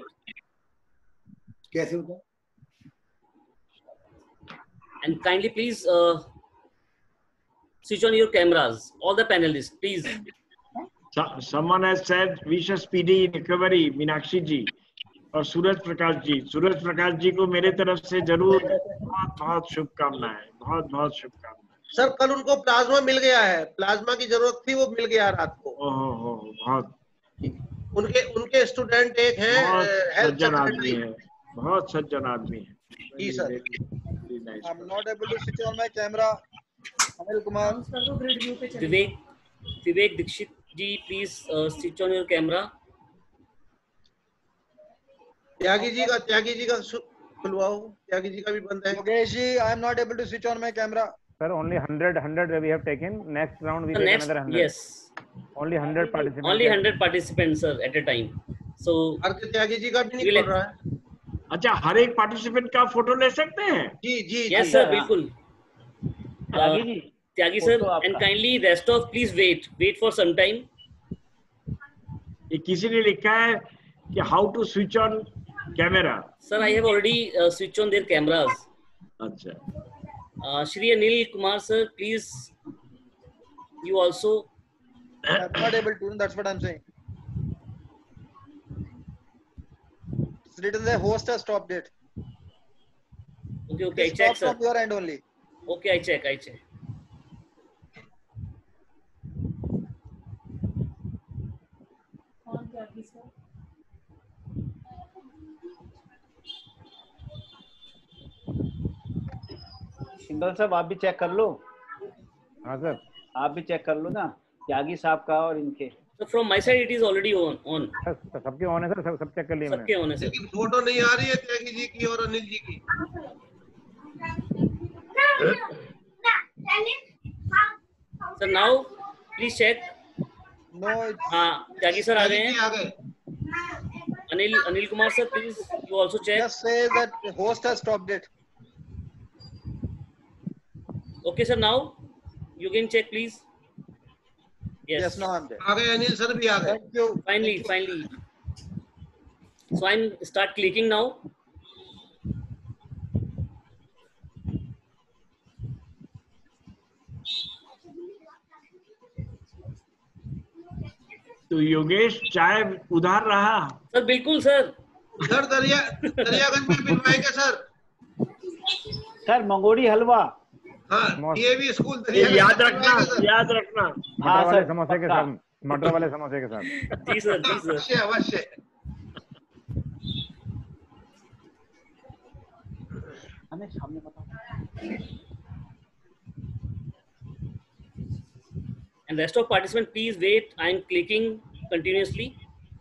And kindly please switch on your cameras, all the panelists, please. Someone has said wish a speedy recovery, Meenakshi ji और सूरज प्रकाश जी. सूरज प्रकाश जी को मेरे तरफ से जरूर बहुत बहुत शुभकामनाएं, बहुत बहुत शुभकामनाएं. सर कल उनको प्लाज्मा मिल गया है, प्लाज्मा की जरूरत थी, वो मिल गया रात को. ओहो, बहुत उनके स्टूडेंट एक हैं, हेल्थ सज्जन आदमी सेक्रेटरी. है, बहुत सज्जन आदमी है. जी sir. I'm not able to switch on my camera. Anil Kumar. Vivek Dixit ji, please switch on your camera. Tyagi ji का खुलवाओ. त्यागी जी का भी बंद है. Yogesh ji, I am not able to switch on my camera. Sir, only 100 we have taken. Next round we take another 100. Yes. Only 100 participants. Only 100 participants, sir, at a time. So. त्यागी जी का भी नहीं खुल रहा है. अच्छा, हर एक participant का photo ले सकते हैं? जी. Yes sir, बिल्कुल. त्यागी sir, and kindly rest of please wait for some time. ये किसी ने लिखा है कि how to switch on camera. Sir, I have already switched on their cameras. अच्छा. Shri Anil Kumar sir, please, you also. I'm not able to. That's what I'm saying. It's written the host has stopped it. Okay, I Stop check, sir. from your end only. Okay, I check. Singhal साहब आप भी check कर लो. हाँ sir. आप भी check कर लो ना, त्यागी साहब का और इनके. So from my side it is already on. सबके ऑन है सर, सब चेक कर लिए मैंने. सबके on है सर. लेकिन फोटो नहीं आ रही है त्यागी जी की और अनिल जी की. Sir, now please check. No, it's Tyagi sir आ गए हैं. आ गए. Anil Kumar sir, please you also check. just say that the host has stopped it. Okay sir, now you can check please. Yes, no, I'm there. आ गए Anil sir भी आ गए. Thank you. Finally. So I'm start clicking now. तो योगेश चाय उधार रहा? Sir बिल्कुल sir. इधर दरियागंज में मिलवाएंगे सर. सर मंगोड़ी हलवा. हाँ, ये भी स्कूल याद रखना. मटर वाले समोसे के साथ, मटर वाले समोसे के साथ. जी सर. अवश्य. हमें सामने बताओ. And rest of participants, please wait. I am clicking continuously.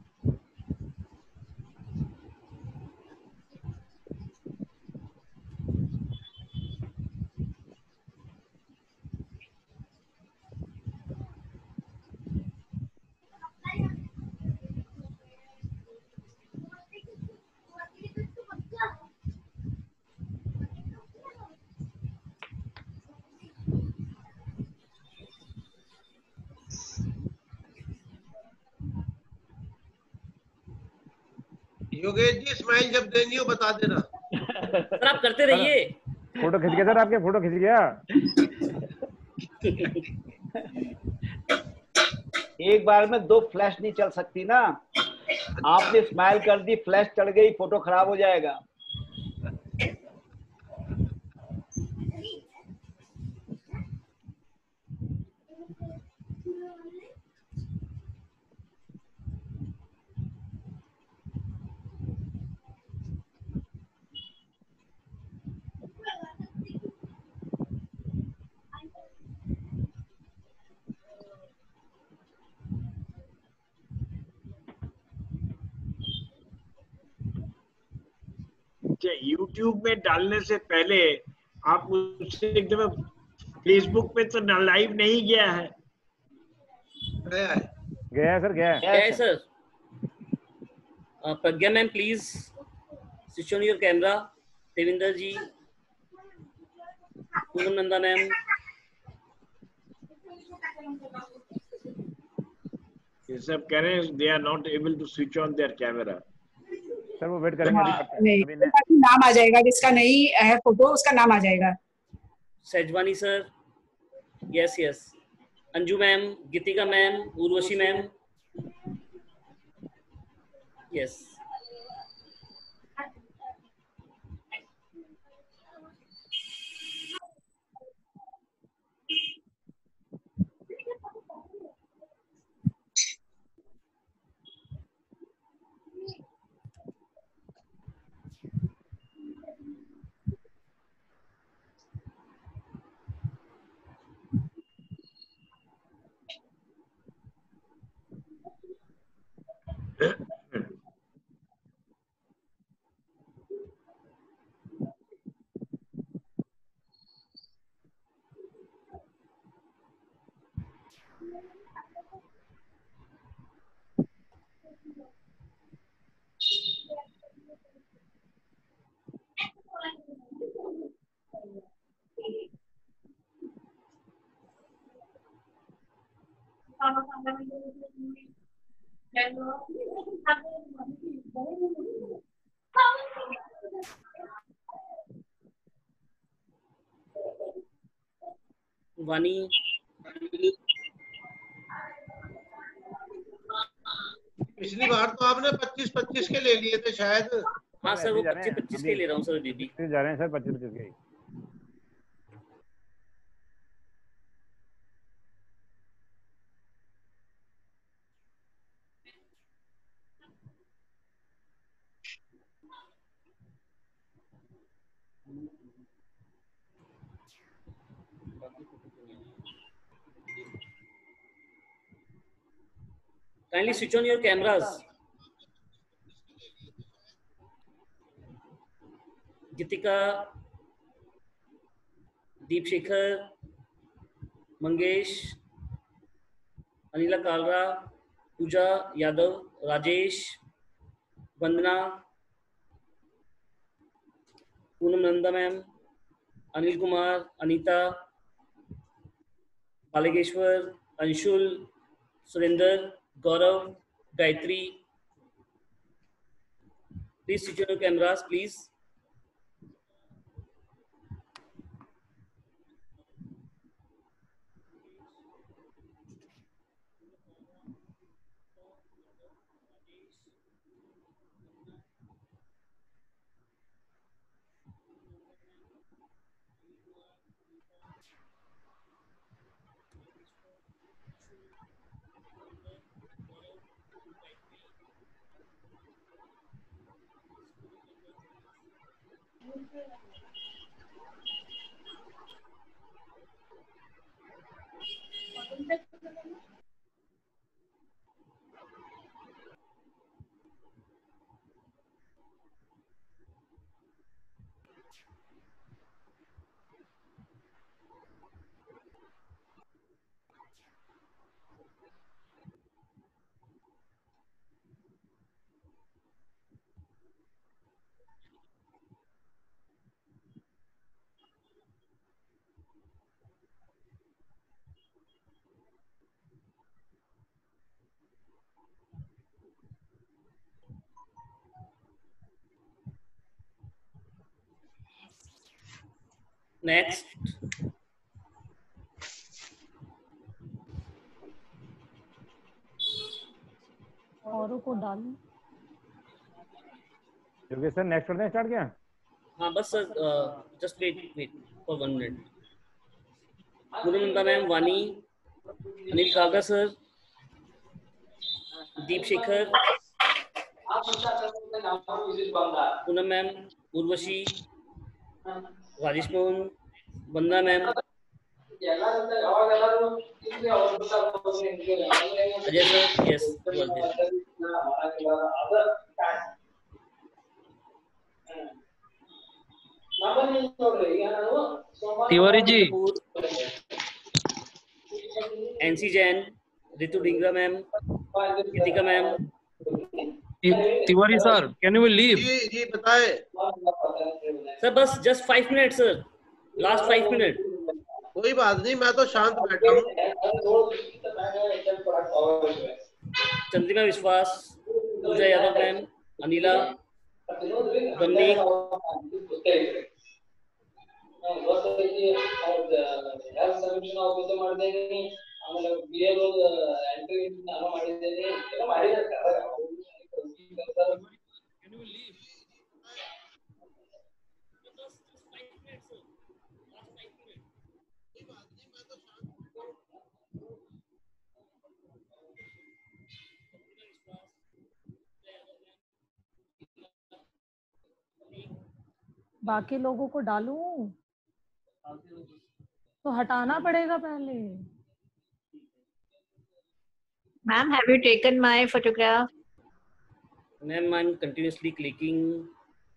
Yogesh ji smile जब देनी हो बता देना. सर आप करते रहिए. फोटो खिंच गया सर, आपके फोटो खिंच गया. एक बार में 2 फ्लैश नहीं चल सकती ना. आपने स्माइल कर दी, फ्लैश चढ़ गई, फोटो खराब हो जाएगा. YouTube में डालने से पहले आप मुझसे एकदम फेसबुक पे तो लाइव नहीं गया है? गया है सर, गया है. Sir. Pragya ma'am, please switch on your camera. Devinder ji, Poonam Nanda ma'am. ये सब कह रहे हैं they are not able to switch on their camera. Sir वो वेट करेंगे, अभी करते हैं। नहीं, अभी बाकी नाम आ जाएगा, जिसका नहीं है फोटो उसका नाम आ जाएगा। Sejwani sir, yes yes. Anju ma'am, Gitika ma'am, Urvashi ma'am, yes. Vani, पिछली बार तो आपने 25-25 के ले लिए थे शायद। हाँ सर, वो 25-25 के ले रहा हूँ सर दीदी। जा रहे हैं सर 25-25 के। Kindly switch on your cameras. Gitika, Deep Shekhar, Mangesh, Anila Kalra, Pooja Yadav, Rajesh, Vandana, Poonam Nanda ma'am, Anil Kumar, Anita, Balageshwar, Anshul, Surinder, Gaurav, Gayatri. Please switch on your cameras, please. Next. औरों को डालूं। Yogesh sir next करते हैं, start किया? हाँ बस sir, just wait for 1 minute. Poonam Nanda ma'am, Vani, Anil Kalra sir, Deep Shekhar, Poonam ma'am, Urvashi, Rajesh Mohan, Vandana ma'am, Ajay sir, yes Tiwari ji, NC Jain, Ritu Dhingra ma'am, Geetika ma'am, Tiwari sir, can you leave? जी बताएं। सर बस just 5 minutes sir, last 5 minutes। कोई बात नहीं, मैं तो शांत बैठा हूँ। चंद्रिमा विश्वास, पूजा यादव मैम, अनिला, गन्नी, बाकी लोगों को डालूं तो हटाना पड़ेगा पहले। Ma'am, have you taken my photograph? Ma'am, I'm continuously clicking.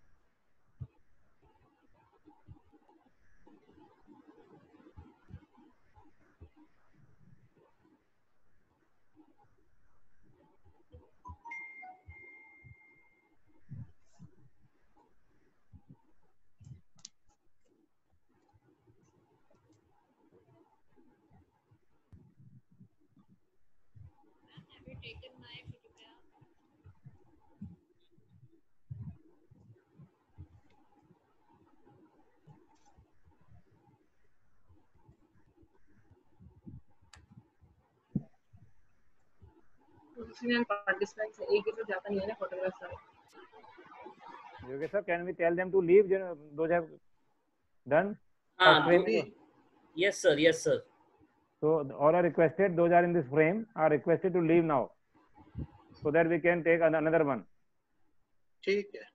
Participants एक ही तो जाता नहीं है ना photograph sir. Yogesh sir, can we tell them to leave? Those have done. Yes sir, yes sir. So all are requested. Those are in this frame are requested to leave now, so that we can take another one. ठीक है।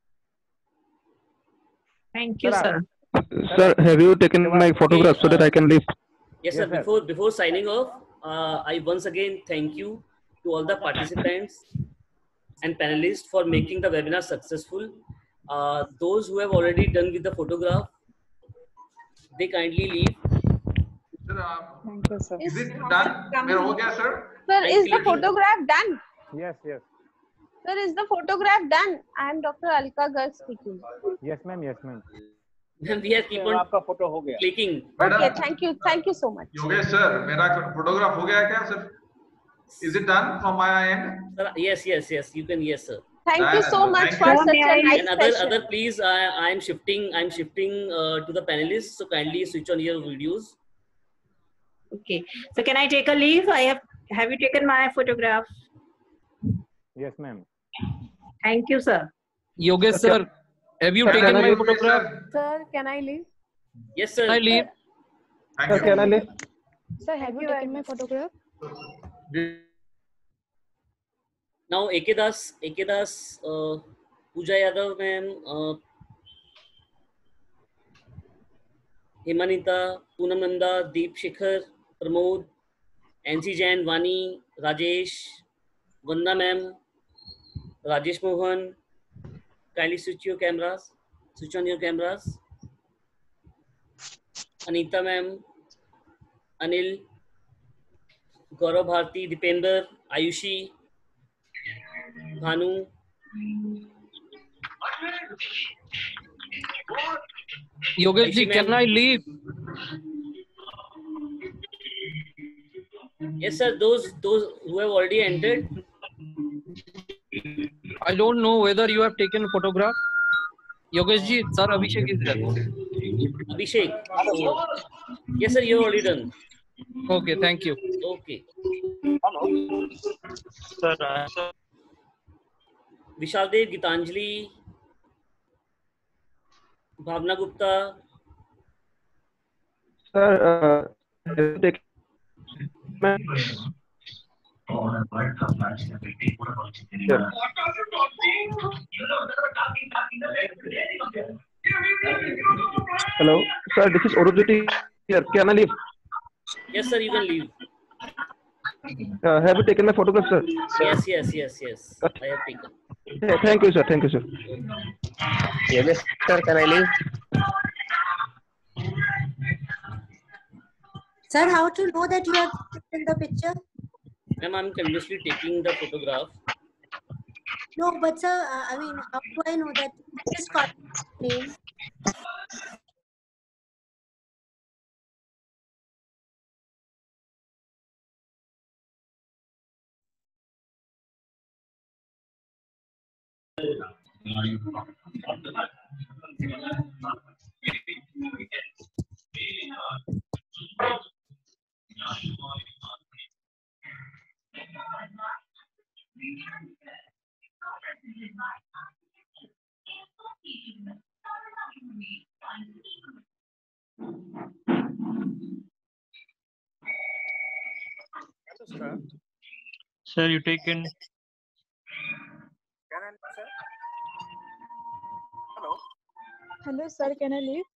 Thank you, sir. Sir, have you taken my photograph so that I can leave? Yes sir. Before signing off, I once again thank you to all the participants and panelists for making the webinar successful. Those who have already done with the photograph, they kindly leave. Thank you, sir. Is it done? मेरा हो गया sir? Sir, is the photograph done? Yes, yes. Sir, is the photograph done? I am Dr. Alka Garg speaking. Yes, ma'am. Yes, ma'am. We have keep on आपका photo हो गया। clicking. Okay, thank you so much. Yogesh sir, मेरा photograph हो गया क्या sir? Is it done from my end? Sir, yes, you can, yes sir. Thank you so much for such a nice and session. other please, I'm shifting to the panelists, so kindly switch on your videos. Okay, so can I take a leave? Have you taken my photograph? Yes, ma'am. Thank you, sir. Yogesh sir, have you taken my photograph? Sir, can I leave? Yes, sir. Can I leave? Sir, can I leave? Sir, have you taken my photograph? Now, AK Das, Pooja Yadav ma'am, Himanita, Poonam Nanda, Deep Shikhar, Pramod, NC Jain, Vani, Rajesh, Vanda ma'am, Rajesh Mohan, kindly switch on your cameras. Anita ma'am, Anil, Gaurav Bharti, Dipender, Ayushi, Bhanu, Yogesh ji, can I leave? Yes, sir. Those who have already entered. I don't know whether you have taken photograph. Yogesh ji, sir, Abhishek is there. Abhishek. Oh. Yes, sir. You have already done. Okay, thank you. Okay. Sir, Vishal Dev, Gitanjali, Bhavna Gupta. Sir, take. Hello, sir. This is Orujiti here. Can I leave? Yes, sir. You can leave. Have you taken my photograph, sir? Yes. I have taken. Yeah, thank you, sir. Thank you, sir. Yes, sir. Can I leave? Sir, how to know that you have taken the picture? Ma'am, I'm continuously taking the photograph. No, but sir, I mean, how do I know that? Just call name. Sir, you taken. Hello. Hello, sir. Can I leave?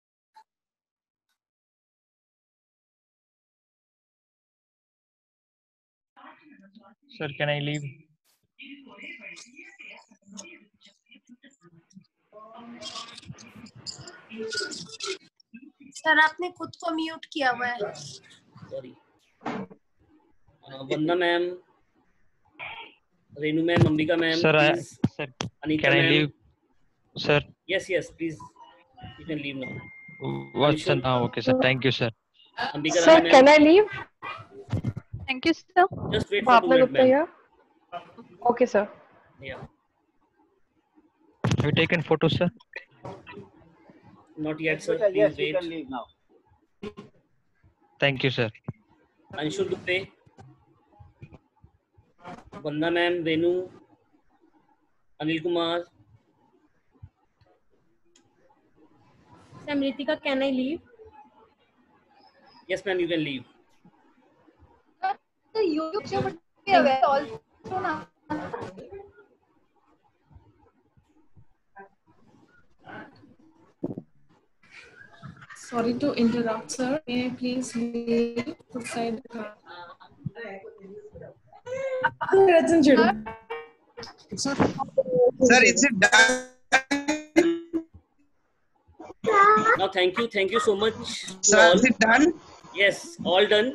Sir, can I leave? Sir आपने खुद को mute किया हुआ है. Sorry. Vanda ma'am, Renu ma'am, Ambika ma'am, Sir, please. sir, Anita can I ma'am. leave? Sir. Yes, please. You can leave now. What, sir? Okay, sir. Thank you, sir. Ambika Sir, ma'am. can I leave? Thank you, sir. Just wait for 2 minutes, ma'am. here. Okay, sir. Yeah. Have you taken photos, sir? Not yet, sir. Yes, Please you wait. can leave now. Thank you, sir. Anshul Gupte. Vanda ma'am, Renu, Anil Kumar. Samritika, can I leave? Yes, ma'am, you can leave. The YouTube should be aware also now. Sorry to interrupt, sir. May I please leave outside the car? Sir, is it done? Now, thank you so much. Sir, is it done? Yes, all done.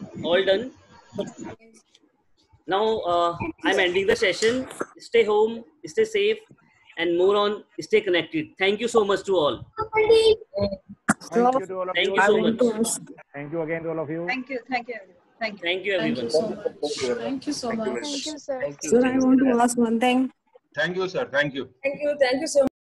Now, I'm ending the session. Stay home, stay safe, and more on, stay connected. Thank you so much to all. Thank you to all of Thank you. you so much. Thank you again to all of you. Thank you. Thank you, Thank you everyone. so much. Thank you so much. Thank you, sir. Sir, I want to ask one thing. Thank you, sir. Thank you. Thank you so much.